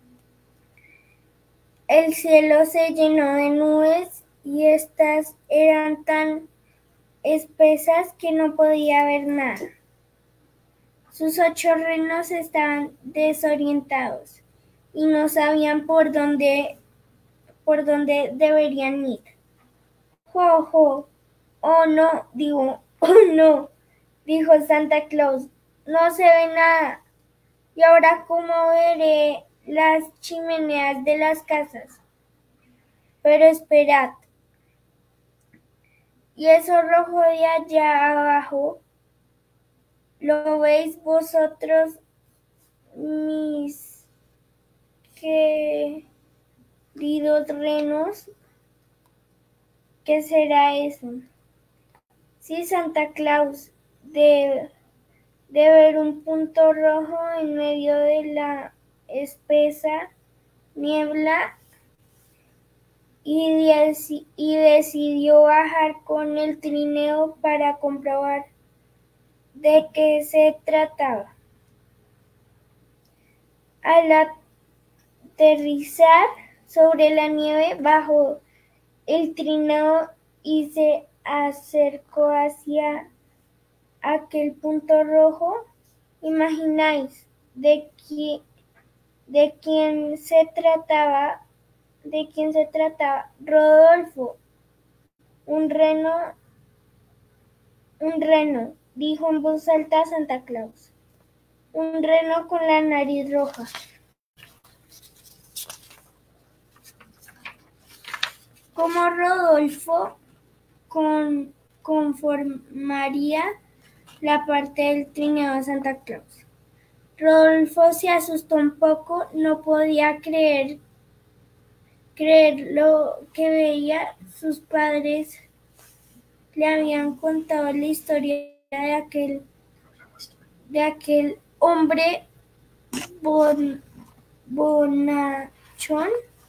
el cielo se llenó de nubes y estas eran tan espesas que no podía ver nada. Sus ocho renos estaban desorientados y no sabían por dónde, por dónde deberían ir. ¡Jo, jo! ¡Oh, no! Digo, ¡oh, no!, dijo Santa Claus. No se ve nada. ¿Y ahora cómo veré las chimeneas de las casas? Pero esperad. ¿Y eso rojo de allá abajo? ¿Lo veis vosotros, mis queridos renos? ¿Qué será eso? Sí, Santa Claus, de, de ver un punto rojo en medio de la espesa niebla y, deci- y decidió bajar con el trineo para comprobar de qué se trataba. Al aterrizar sobre la nieve, bajó el trineo y se acercó hacia aquel punto rojo. ¿Imagináis de, qui- de quién se trataba? ¿De quién se trataba? Rodolfo, un reno, un reno, dijo en voz alta Santa Claus. Un reno con la nariz roja. ¿Cómo Rodolfo con, conformaría la parte del trineo de Santa Claus? Rodolfo se asustó un poco, no podía creer, creer lo que veía. Sus padres le habían contado la historia de aquel, de aquel hombre bon, bonachón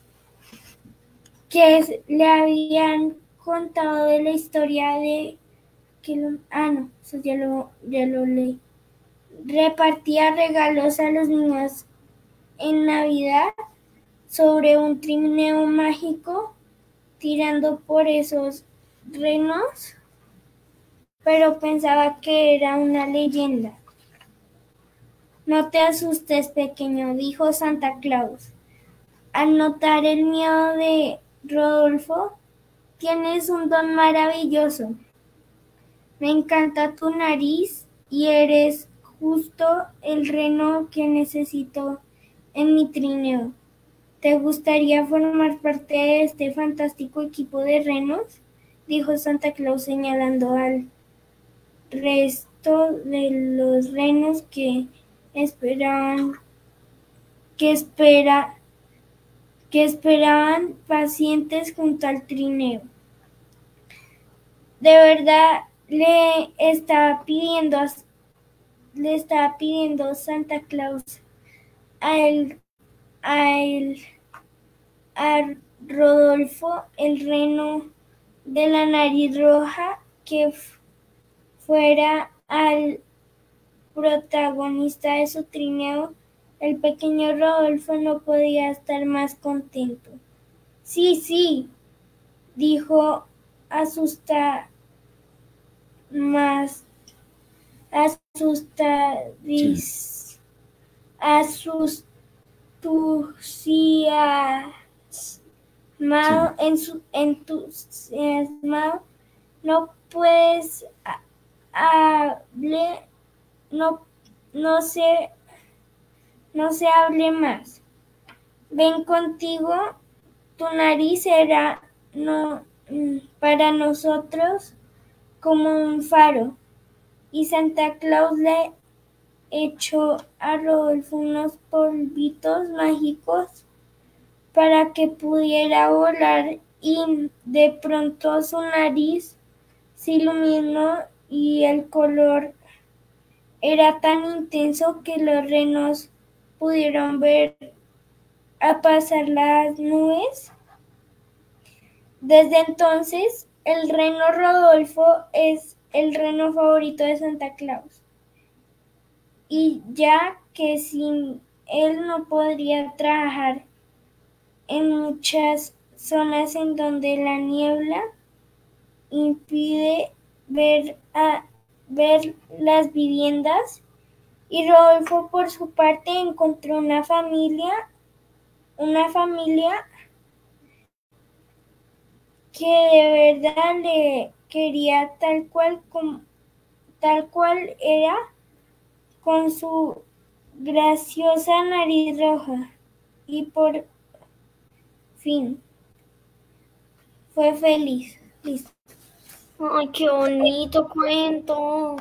que es, le habían contado de la historia de que lo, ah no, eso ya lo, ya lo leí. Repartía regalos a los niños en Navidad sobre un trineo mágico tirando por esos renos, pero pensaba que era una leyenda. No te asustes, pequeño, dijo Santa Claus. Al notar el miedo de Rodolfo, tienes un don maravilloso. Me encanta tu nariz y eres justo el reno que necesito en mi trineo. ¿Te gustaría formar parte de este fantástico equipo de renos?, dijo Santa Claus señalando al resto de los renos que esperaban que espera que esperaban pacientes junto al trineo. De verdad le estaba pidiendo le estaba pidiendo Santa Claus a él, a él, a Rodolfo, el reno de la nariz roja, que f- fuera al protagonista de su trineo El pequeño Rodolfo no podía estar más contento. Sí, sí, dijo asusta, más asustadis, entusiasmado, en su, entusiasmado. No puedes hable, no, no se, no se hable más. Ven contigo, tu nariz será no, para nosotros como un faro. Y Santa Claus le echó a Rodolfo unos polvitos mágicos para que pudiera volar, y de pronto su nariz se iluminó y el color era tan intenso que los renos pudieron ver a pasar las nubes. Desde entonces, el reno Rodolfo es el reno favorito de Santa Claus, y ya que sin él no podría trabajar en muchas zonas en donde la niebla impide ver, a, ver las viviendas, y Rodolfo por su parte encontró una familia, una familia que de verdad le quería tal cual, como, tal cual era, con su graciosa nariz roja, y por fin fue feliz. Listo. Ay, qué bonito cuento.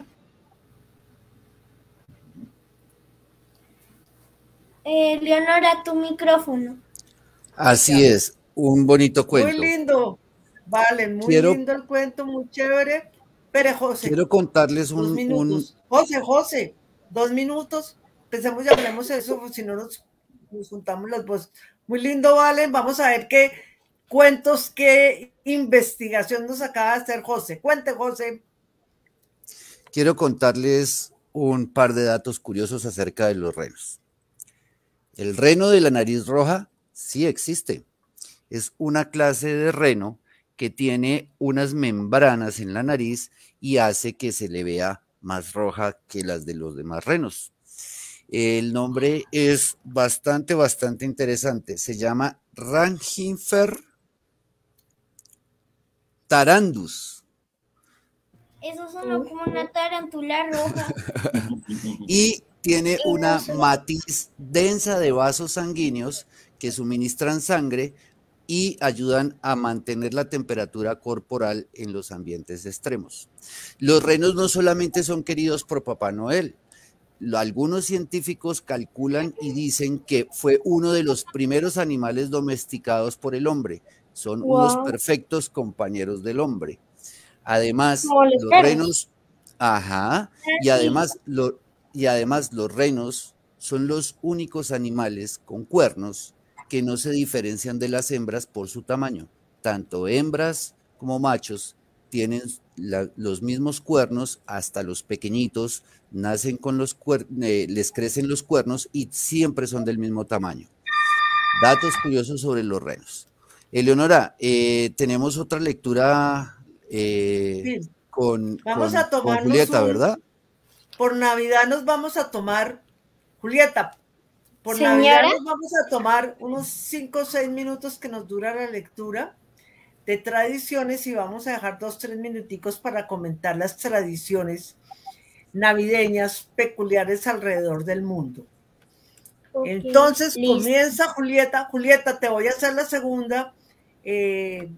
Eh, Leonora, tu micrófono. Así es, un bonito cuento. Muy lindo, vale, muy quiero, lindo el cuento, muy chévere. Pero José, quiero contarles un, dos minutos. un... José, José, dos minutos. Pensemos y hablemos de eso, si no nos, nos juntamos las voces. Muy lindo, Valen. Vamos a ver qué cuentos, qué investigación nos acaba de hacer José. Cuente, José. Quiero contarles un par de datos curiosos acerca de los renos. El reno de la nariz roja sí existe. Es una clase de reno que tiene unas membranas en la nariz y hace que se le vea más roja que las de los demás renos. El nombre es bastante, bastante interesante. Se llama Rangifer tarandus. Eso sonó como una tarántula roja. Y tiene una matiz densa de vasos sanguíneos que suministran sangre y ayudan a mantener la temperatura corporal en los ambientes extremos. Los renos no solamente son queridos por Papá Noel. Algunos científicos calculan y dicen que fue uno de los primeros animales domesticados por el hombre. Son wow. unos perfectos compañeros del hombre. Además, no, los, los renos, ajá, y además, lo, y además los renos son los únicos animales con cuernos que no se diferencian de las hembras por su tamaño. Tanto hembras como machos tienen la, los mismos cuernos, hasta los pequeñitos nacen con los cuernos, eh, les crecen los cuernos y siempre son del mismo tamaño. Datos curiosos sobre los renos. Eleonora, eh, tenemos otra lectura eh, sí. con, vamos con, a con Julieta, un, ¿verdad? Por Navidad nos vamos a tomar, Julieta, por ¿Señora? Navidad nos vamos a tomar unos cinco o seis minutos que nos dura la lectura de tradiciones, y vamos a dejar dos, tres minuticos para comentar las tradiciones navideñas peculiares alrededor del mundo. Okay, Entonces listo. Comienza Julieta. Julieta, te voy a hacer la segunda. Eh,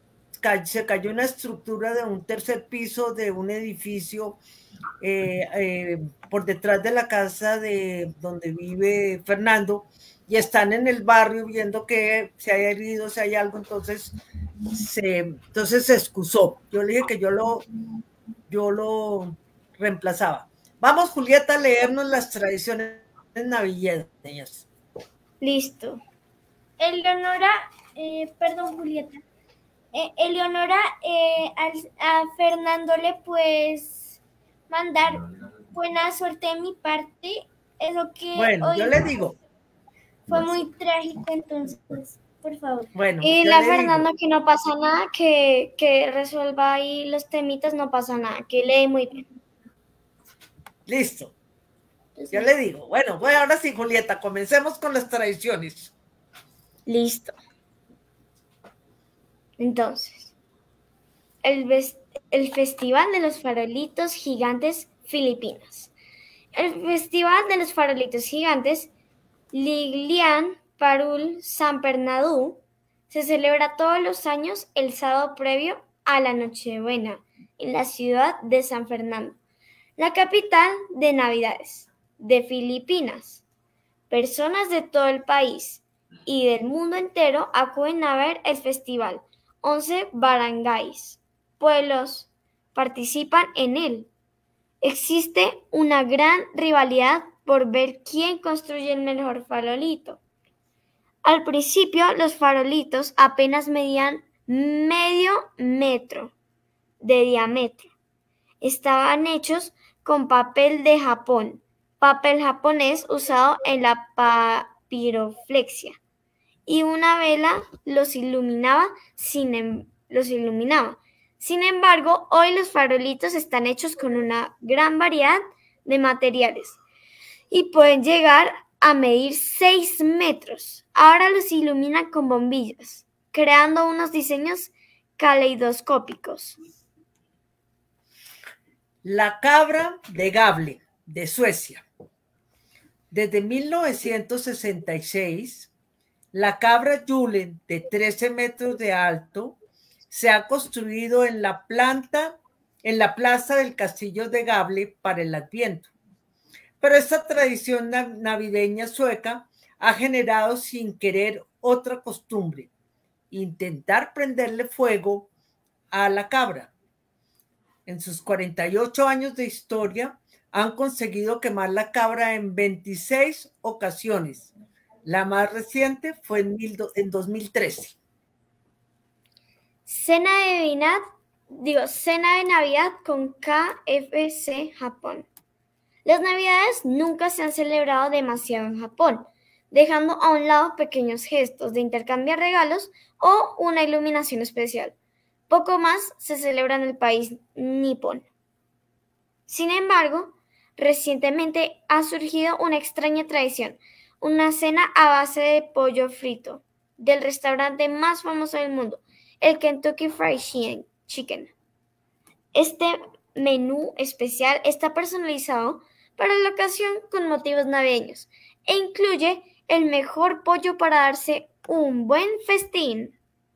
se cayó una estructura de un tercer piso de un edificio eh, eh, por detrás de la casa de donde vive Fernando, y están en el barrio viendo que se haya herido, si hay algo, entonces se, entonces se excusó. Yo le dije que yo lo, yo lo reemplazaba. Vamos, Julieta, a leernos las tradiciones navideñas. Listo. Eleonora, eh, perdón, Julieta. Eh, Eleonora, eh, a, a Fernando le puedes mandar buena suerte de mi parte. eso que Bueno, hoy yo le digo. fue muy trágico, entonces, por favor. Bueno, Y yo la le digo. Fernanda, que no pasa nada, que, que resuelva ahí los temitas, no pasa nada, que lee muy bien. Listo. Yo le digo. Bueno, bueno, ahora sí, Julieta, comencemos con las tradiciones. Listo. Entonces, el, ves- el Festival de los Farolitos Gigantes Filipinas. El Festival de los Farolitos Gigantes Liglian Parul San Bernardo se celebra todos los años el sábado previo a la Nochebuena en la ciudad de San Fernando, la capital de Navidades de Filipinas. Personas de todo el país y del mundo entero acuden a ver el festival. Once barangays, pueblos, participan en él. Existe una gran rivalidad por ver quién construye el mejor farolito. Al principio, los farolitos apenas medían medio metro de diámetro. Estaban hechos con papel de Japón, papel japonés usado en la papiroflexia, y una vela los iluminaba sin em- los iluminaba. Sin embargo, hoy los farolitos están hechos con una gran variedad de materiales y pueden llegar a medir seis metros. Ahora los iluminan con bombillas, creando unos diseños caleidoscópicos. La cabra de Gable, de Suecia. Desde mil novecientos sesenta y seis, la cabra Julen, de trece metros de alto, se ha construido en la planta, en la plaza del Castillo de Gable para el Adviento. Pero esta tradición navideña sueca ha generado sin querer otra costumbre: intentar prenderle fuego a la cabra. En sus cuarenta y ocho años de historia, han conseguido quemar la cabra en veintiséis ocasiones. La más reciente fue en, mil, en dos mil trece. Cena de Navidad, digo, cena de Navidad con K F C Japón. Las Navidades nunca se han celebrado demasiado en Japón, dejando a un lado pequeños gestos de intercambiar regalos o una iluminación especial. Poco más se celebra en el país nipón. Sin embargo, recientemente ha surgido una extraña tradición, una cena a base de pollo frito, del restaurante más famoso del mundo, el Kentucky Fried Chicken. Este menú especial está personalizado para la ocasión con motivos navideños e incluye el mejor pollo para darse un buen festín.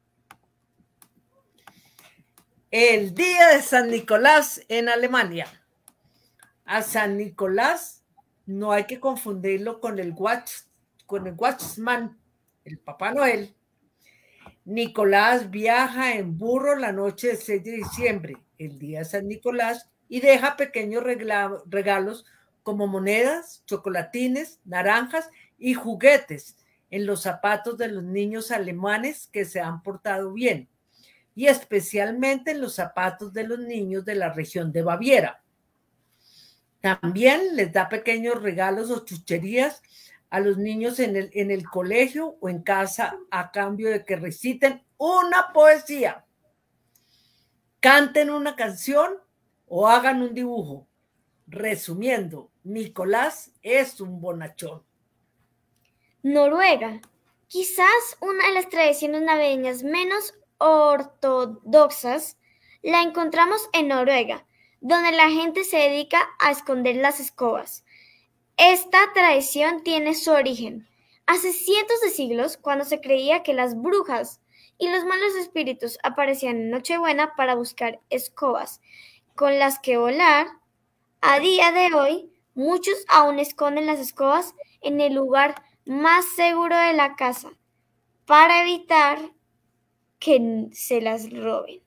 El día de San Nicolás en Alemania. A San Nicolás no hay que confundirlo con el Watch, con el Watchman, el Papá Noel. Nicolás viaja en burro la noche del seis de diciembre, el día de San Nicolás, y deja pequeños regalos como monedas, chocolatines, naranjas y juguetes en los zapatos de los niños alemanes que se han portado bien, y especialmente en los zapatos de los niños de la región de Baviera. También les da pequeños regalos o chucherías a los niños en el, en el colegio o en casa a cambio de que reciten una poesía, canten una canción o hagan un dibujo. Resumiendo, Nicolás es un bonachón. Noruega. Quizás una de las tradiciones navideñas menos ortodoxas la encontramos en Noruega, donde la gente se dedica a esconder las escobas. Esta tradición tiene su origen hace cientos de siglos, cuando se creía que las brujas y los malos espíritus aparecían en Nochebuena para buscar escobas con las que volar. A día de hoy, muchos aún esconden las escobas en el lugar más seguro de la casa para evitar que se las roben.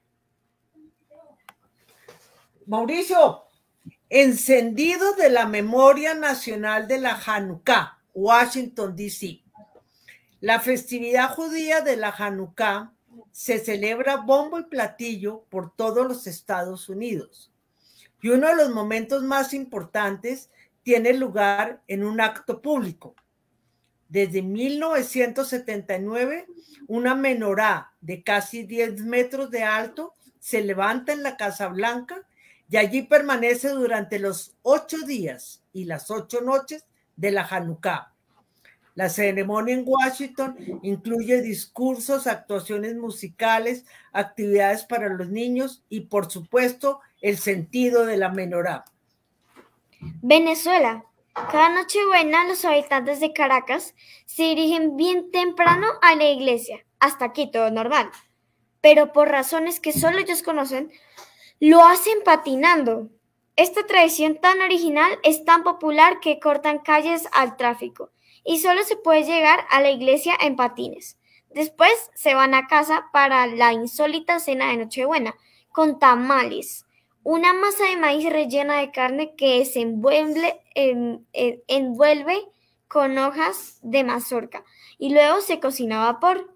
Mauricio, encendido de la memoria nacional de la Hanukkah, Washington, D C La festividad judía de la Hanukkah se celebra bombo y platillo por todos los Estados Unidos. Y uno de los momentos más importantes tiene lugar en un acto público. Desde mil novecientos setenta y nueve, una menorá de casi diez metros de alto se levanta en la Casa Blanca y allí permanece durante los ocho días y las ocho noches de la Hanukkah. La ceremonia en Washington incluye discursos, actuaciones musicales, actividades para los niños y, por supuesto, el sentido de la menorá. Venezuela. Cada Nochebuena los habitantes de Caracas se dirigen bien temprano a la iglesia. Hasta aquí todo normal. Pero por razones que solo ellos conocen, lo hacen patinando. Esta tradición tan original es tan popular que cortan calles al tráfico y solo se puede llegar a la iglesia en patines. Después se van a casa para la insólita cena de Nochebuena con tamales, una masa de maíz rellena de carne que se envuelve, en, en, envuelve con hojas de mazorca y luego se cocina a vapor.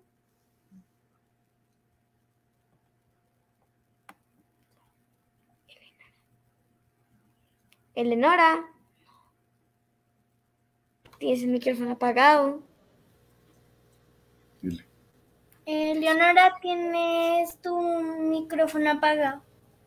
Eleonora, tienes el micrófono apagado. Eh, Leonora, tienes tu micrófono apagado.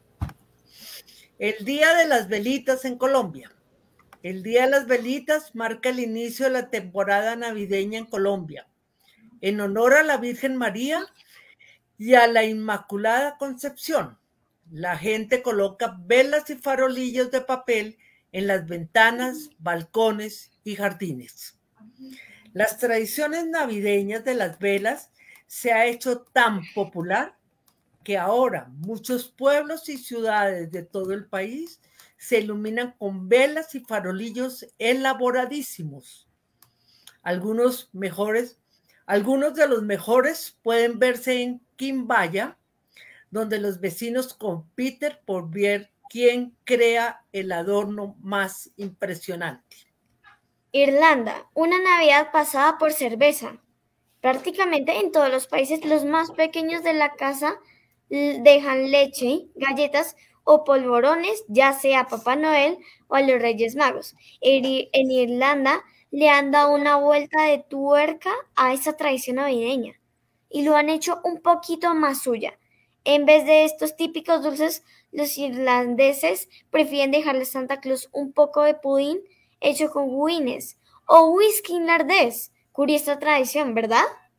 El Día de las Velitas en Colombia. El Día de las Velitas marca el inicio de la temporada navideña en Colombia. En honor a la Virgen María y a la Inmaculada Concepción, la gente coloca velas y farolillos de papel en las ventanas, balcones y jardines. Las tradiciones navideñas de las velas se ha hecho tan popular que ahora muchos pueblos y ciudades de todo el país se iluminan con velas y farolillos elaboradísimos. Algunos mejores, algunos de los mejores pueden verse en Quimbaya, donde los vecinos compiten por ver quién crea el adorno más impresionante. Irlanda, una Navidad pasada por cerveza. Prácticamente en todos los países los más pequeños de la casa dejan leche, galletas o polvorones, ya sea a Papá Noel o a los Reyes Magos. En Irlanda le han dado una vuelta de tuerca a esa tradición navideña y lo han hecho un poquito más suya. En vez de estos típicos dulces, los irlandeses prefieren dejarle a Santa Claus un poco de pudín hecho con Guinness o whisky irlandés. Curiosa tradición, ¿verdad?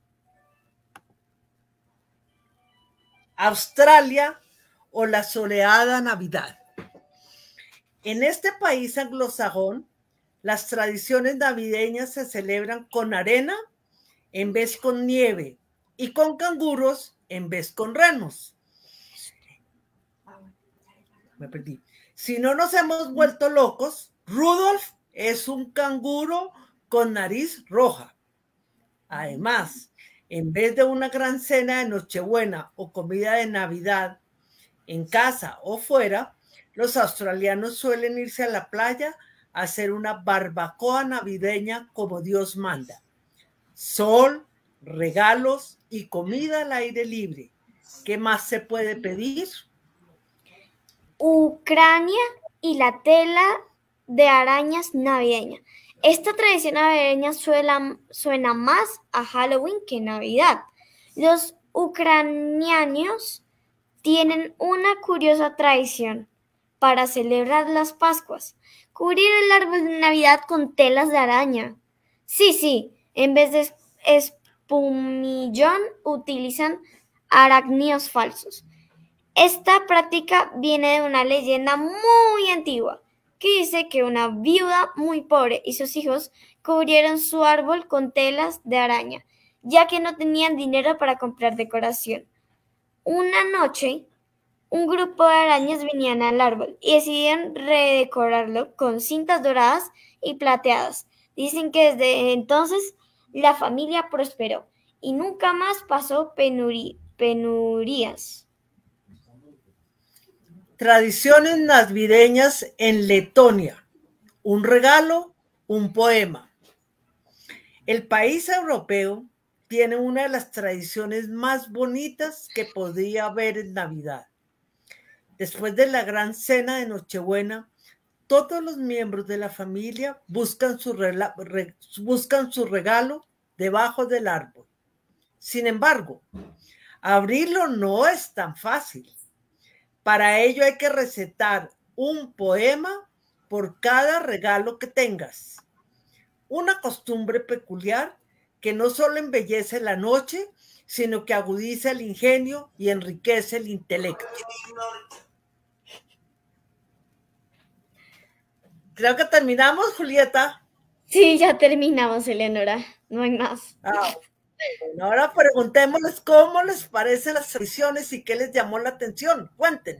Australia o la soleada Navidad. En este país anglosajón, las tradiciones navideñas se celebran con arena en vez con nieve y con canguros en vez con renos. Me perdí. Si no nos hemos vuelto locos, Rudolf es un canguro con nariz roja. Además, en vez de una gran cena de Nochebuena o comida de Navidad en casa o fuera, los australianos suelen irse a la playa a hacer una barbacoa navideña como Dios manda. Sol, regalos y comida al aire libre. ¿Qué más se puede pedir? Ucrania y la tela de arañas navideña. Esta tradición navideña suena, suena más a Halloween que Navidad. Los ucranianos tienen una curiosa tradición para celebrar las Pascuas: cubrir el árbol de Navidad con telas de araña. Sí, sí, en vez de espumillón utilizan arácnidos falsos. Esta práctica viene de una leyenda muy antigua que dice que una viuda muy pobre y sus hijos cubrieron su árbol con telas de araña, ya que no tenían dinero para comprar decoración. Una noche, un grupo de arañas venían al árbol y decidieron redecorarlo con cintas doradas y plateadas. Dicen que desde entonces la familia prosperó y nunca más pasó penuri- penurías. Tradiciones navideñas en Letonia. Un regalo, un poema. El país europeo tiene una de las tradiciones más bonitas que podría haber en Navidad. Después de la gran cena de Nochebuena, todos los miembros de la familia buscan su, rela, re, buscan su regalo debajo del árbol. Sin embargo, abrirlo no es tan fácil. Para ello hay que recitar un poema por cada regalo que tengas. Una costumbre peculiar que no solo embellece la noche, sino que agudiza el ingenio y enriquece el intelecto. Creo que terminamos, Julieta. Sí, ya terminamos, Eleonora. No hay más. Ah, bueno, ahora preguntémosles cómo les parecen las tradiciones y qué les llamó la atención. Cuenten.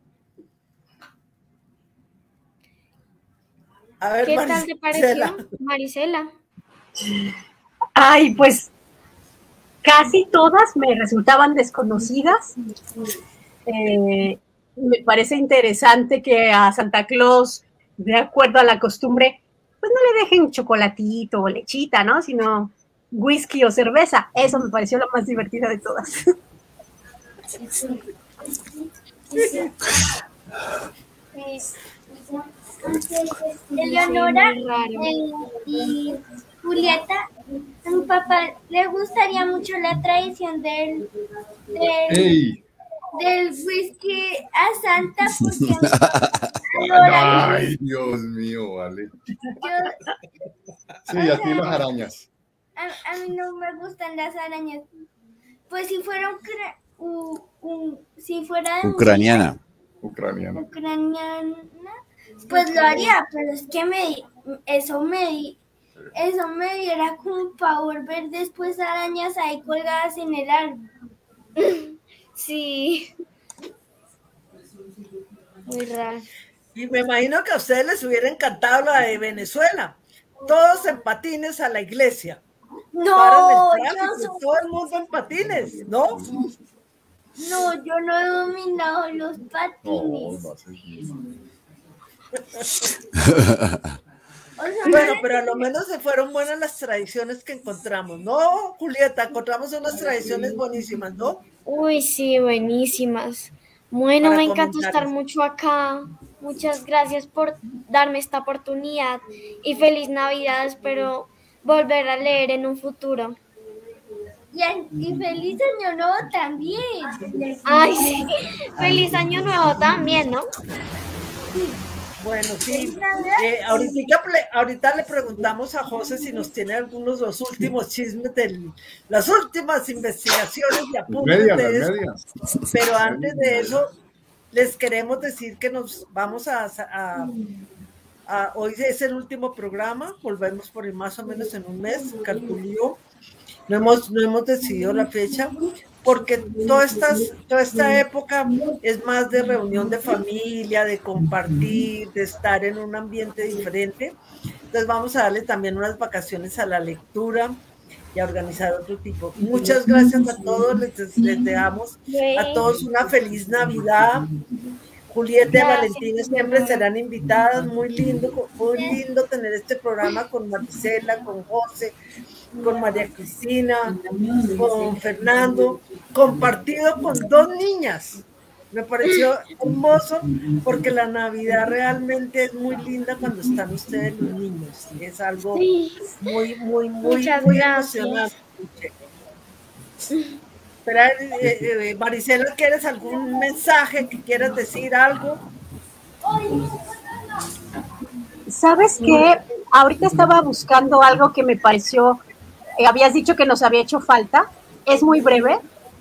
A ver, ¿Qué Marisela. tal te pareció, Marisela? Ay, pues casi todas me resultaban desconocidas. Eh, me parece interesante que a Santa Claus, de acuerdo a la costumbre, pues no le dejen chocolatito o lechita, ¿no? Sino whisky o cerveza. Eso me pareció lo más divertido de todas. Eleonora eh, y Julieta, a mi papá le gustaría mucho la tradición del, del, ¡Ey! del whisky a Santa porque Ay, Dios mío, vale. yo, Sí, a ti las arañas. a, a mí no me gustan las arañas. Pues si fuera ucra, u, un, si fuera de Ucraniana. Ucraniana. ucraniana, pues lo haría, pero es que me eso me eso me diera como pavor ver después arañas ahí colgadas en el árbol. Sí. Muy raro. Y me imagino que a ustedes les hubiera encantado la de Venezuela. Todos en patines a la iglesia. No, el tráfico, yo soy... todo el mundo en patines, ¿no? No, yo no he dominado los patines. No, no sé. O sea, Bueno, pero a lo menos se fueron buenas las tradiciones que encontramos, ¿no, Julieta? Encontramos unas tradiciones buenísimas, ¿no? Uy, sí, buenísimas. Bueno, Para me encantó comentar. estar mucho acá. Muchas gracias por darme esta oportunidad y feliz Navidad. Espero volver a leer en un futuro. y, y feliz año nuevo también. Ay, sí. Feliz año nuevo también, ¿no? Bueno, sí. Eh, ahorita, ahorita le preguntamos a José si nos tiene algunos de los últimos chismes de las últimas investigaciones y apuntes Medias, de las eso. medias. Pero antes de eso, les queremos decir que nos vamos a, a, a hoy es el último programa, volvemos por ahí más o menos en un mes, calculó. No hemos, no hemos decidido la fecha, porque toda esta, toda esta época es más de reunión de familia, de compartir, de estar en un ambiente diferente. Entonces vamos a darle también unas vacaciones a la lectura y a organizar otro tipo. Muchas gracias a todos, les, les dejamos a todos una feliz Navidad. Julieta y Valentina siempre serán invitadas, muy lindo, muy lindo tener este programa con Marisela, con José, con María Cristina, con Fernando, compartido con dos niñas. Me pareció hermoso porque la Navidad realmente es muy linda cuando están ustedes los niños. Es algo muy, muy, muy, Muchas muy gracias. emocionante. Espera, eh, eh, Marisela, ¿quieres algún mensaje que quieras decir algo? ¿Sabes qué? Ahorita estaba buscando algo que me pareció, eh, habías dicho que nos había hecho falta, es muy breve.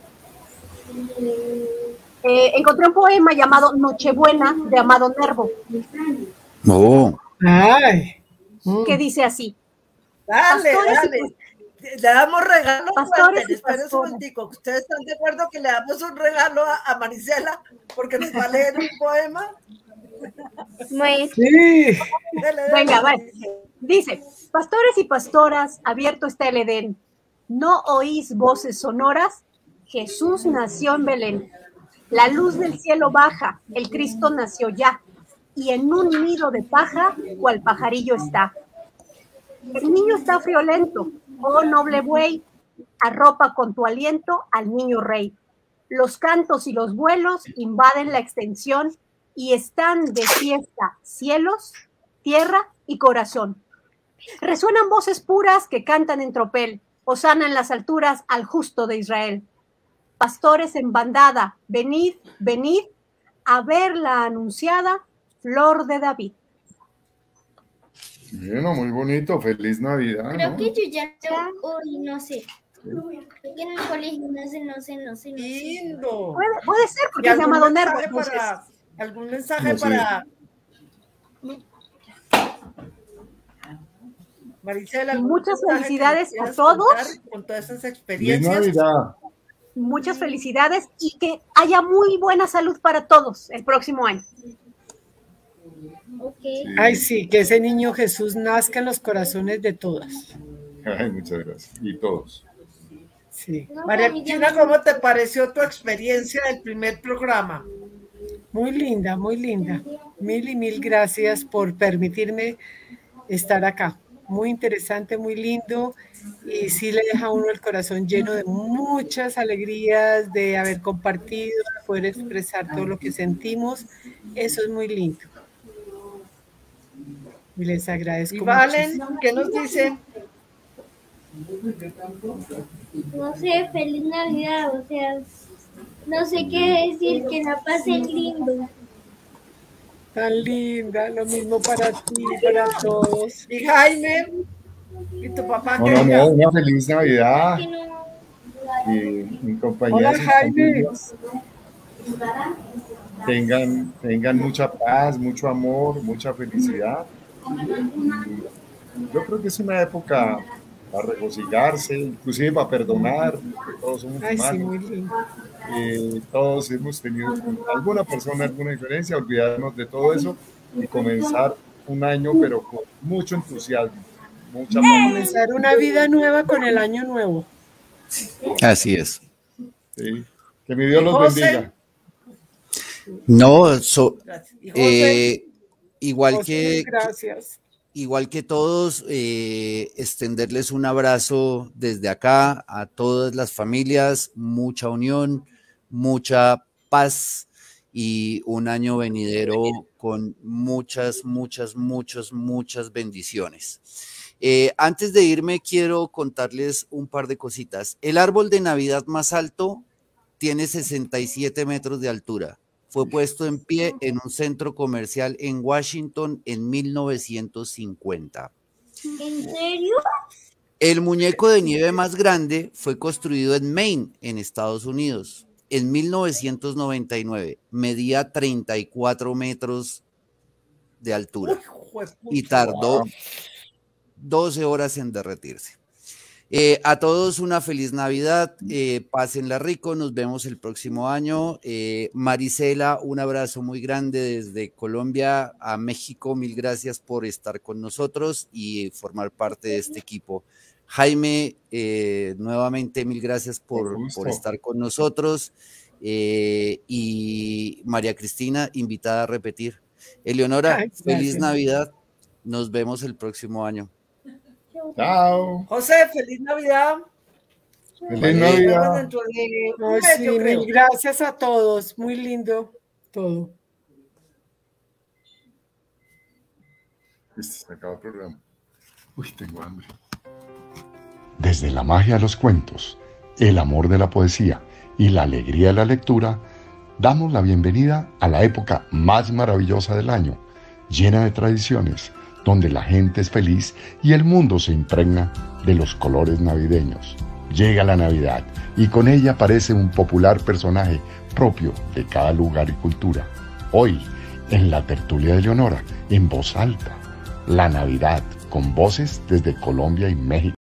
Eh, encontré un poema llamado Nochebuena de Amado Nervo. Oh. Ay. Que dice así. Dale, Pastores dale. y, Le damos regalo. Pastores y Esperen un pastoras. momentico. ¿Ustedes están de acuerdo que le damos un regalo a, a Marisela porque nos va a leer un poema? Muy... Sí. Dele, dele. Venga, vale. Dice, pastores y pastoras, abierto está el Edén. ¿No oís voces sonoras? Jesús nació en Belén. La luz del cielo baja, el Cristo nació ya. Y en un nido de paja, cual pajarillo está. El niño está friolento, oh noble buey, arropa con tu aliento al niño rey. Los cantos y los vuelos invaden la extensión, y están de fiesta cielos, tierra y corazón. Resuenan voces puras que cantan en tropel, hosana en las alturas al justo de Israel. Pastores en bandada, venid, venid, a ver la anunciada flor de David. Bueno, muy bonito, feliz Navidad, Creo ¿no? que yo ya hoy no sé. Porque en el colegio no sé, no sé, no sé, no sé. Lindo. Puede, puede ser, ¿Y porque es algún llamado mensaje nervo. entonces. para, algún mensaje No sé. para Maricela? ¿Algún Muchas mensaje que felicidades nos quieras a todos. contar con todas esas Feliz experiencias? Navidad. Muchas felicidades y que haya muy buena salud para todos el próximo año. Ok. Ay, sí, que ese niño Jesús nazca en los corazones de todas. Ay, muchas gracias. Y todos. Sí, No, María a mí ya Cristina, me- ¿cómo te pareció tu experiencia del primer programa? muy linda, muy linda. Mil y mil gracias por permitirme estar acá. Muy interesante, muy lindo y sí le deja a uno el corazón lleno de muchas alegrías, de haber compartido, de poder expresar todo lo que sentimos. Eso es muy lindo. Y les agradezco Y Valen, muchísimo. ¿qué nos dice? No sé, feliz Navidad, o sea, no sé qué decir, que la pasen lindo. Tan linda, lo mismo para ti, para todos. Y Jaime, ¿y tu papá No, qué no, diga? no, una feliz Navidad Que no- y en compañía Hola, de sus Jaime. familias. Tengan, tengan mucha paz, mucho amor, mucha felicidad. Y yo creo que es una época para regocijarse, inclusive para perdonar, porque todos somos Ay, sí, humanos. muy lindo. Eh, todos hemos tenido con alguna persona alguna diferencia, olvidarnos de todo eso y comenzar un año, pero con mucho entusiasmo, mucha paz. Comenzar una vida nueva con el año nuevo. Así es. ¿Sí? Que mi Dios los José. bendiga. No, so- Gracias. Y José, eh, igual José, que, gracias. igual que todos, eh, extenderles un abrazo desde acá a todas las familias, mucha unión, mucha paz y un año venidero con muchas, muchas, muchas, muchas bendiciones. Eh, antes de irme, quiero contarles un par de cositas. El árbol de Navidad más alto tiene sesenta y siete metros de altura. Fue puesto en pie en un centro comercial en Washington en mil novecientos cincuenta. ¿En serio? El muñeco de nieve más grande fue construido en Maine, en Estados Unidos, en mil novecientos noventa y nueve. Medía treinta y cuatro metros de altura y tardó doce horas en derretirse. Eh, a todos una feliz Navidad, eh, pásenla rico, nos vemos el próximo año. Eh, Maricela, un abrazo muy grande desde Colombia a México, mil gracias por estar con nosotros y formar parte de este equipo. Jaime, eh, nuevamente mil gracias por, por estar con nosotros. Eh, y María Cristina, invitada a repetir. Eleonora, Ay, feliz gracias. Navidad, nos vemos el próximo año. Chao. José, feliz Navidad. Feliz Vale. Nos vemos Navidad. dentro de un Ay, mes, sí, yo creo. mil gracias a todos. Muy lindo todo. Listo, se acabó el programa. Uy, tengo hambre. Desde la magia de los cuentos, el amor de la poesía y la alegría de la lectura, damos la bienvenida a la época más maravillosa del año, llena de tradiciones, donde la gente es feliz y el mundo se impregna de los colores navideños. Llega la Navidad y con ella aparece un popular personaje propio de cada lugar y cultura. Hoy, en la tertulia de Leonora, en voz alta, la Navidad, con voces desde Colombia y México.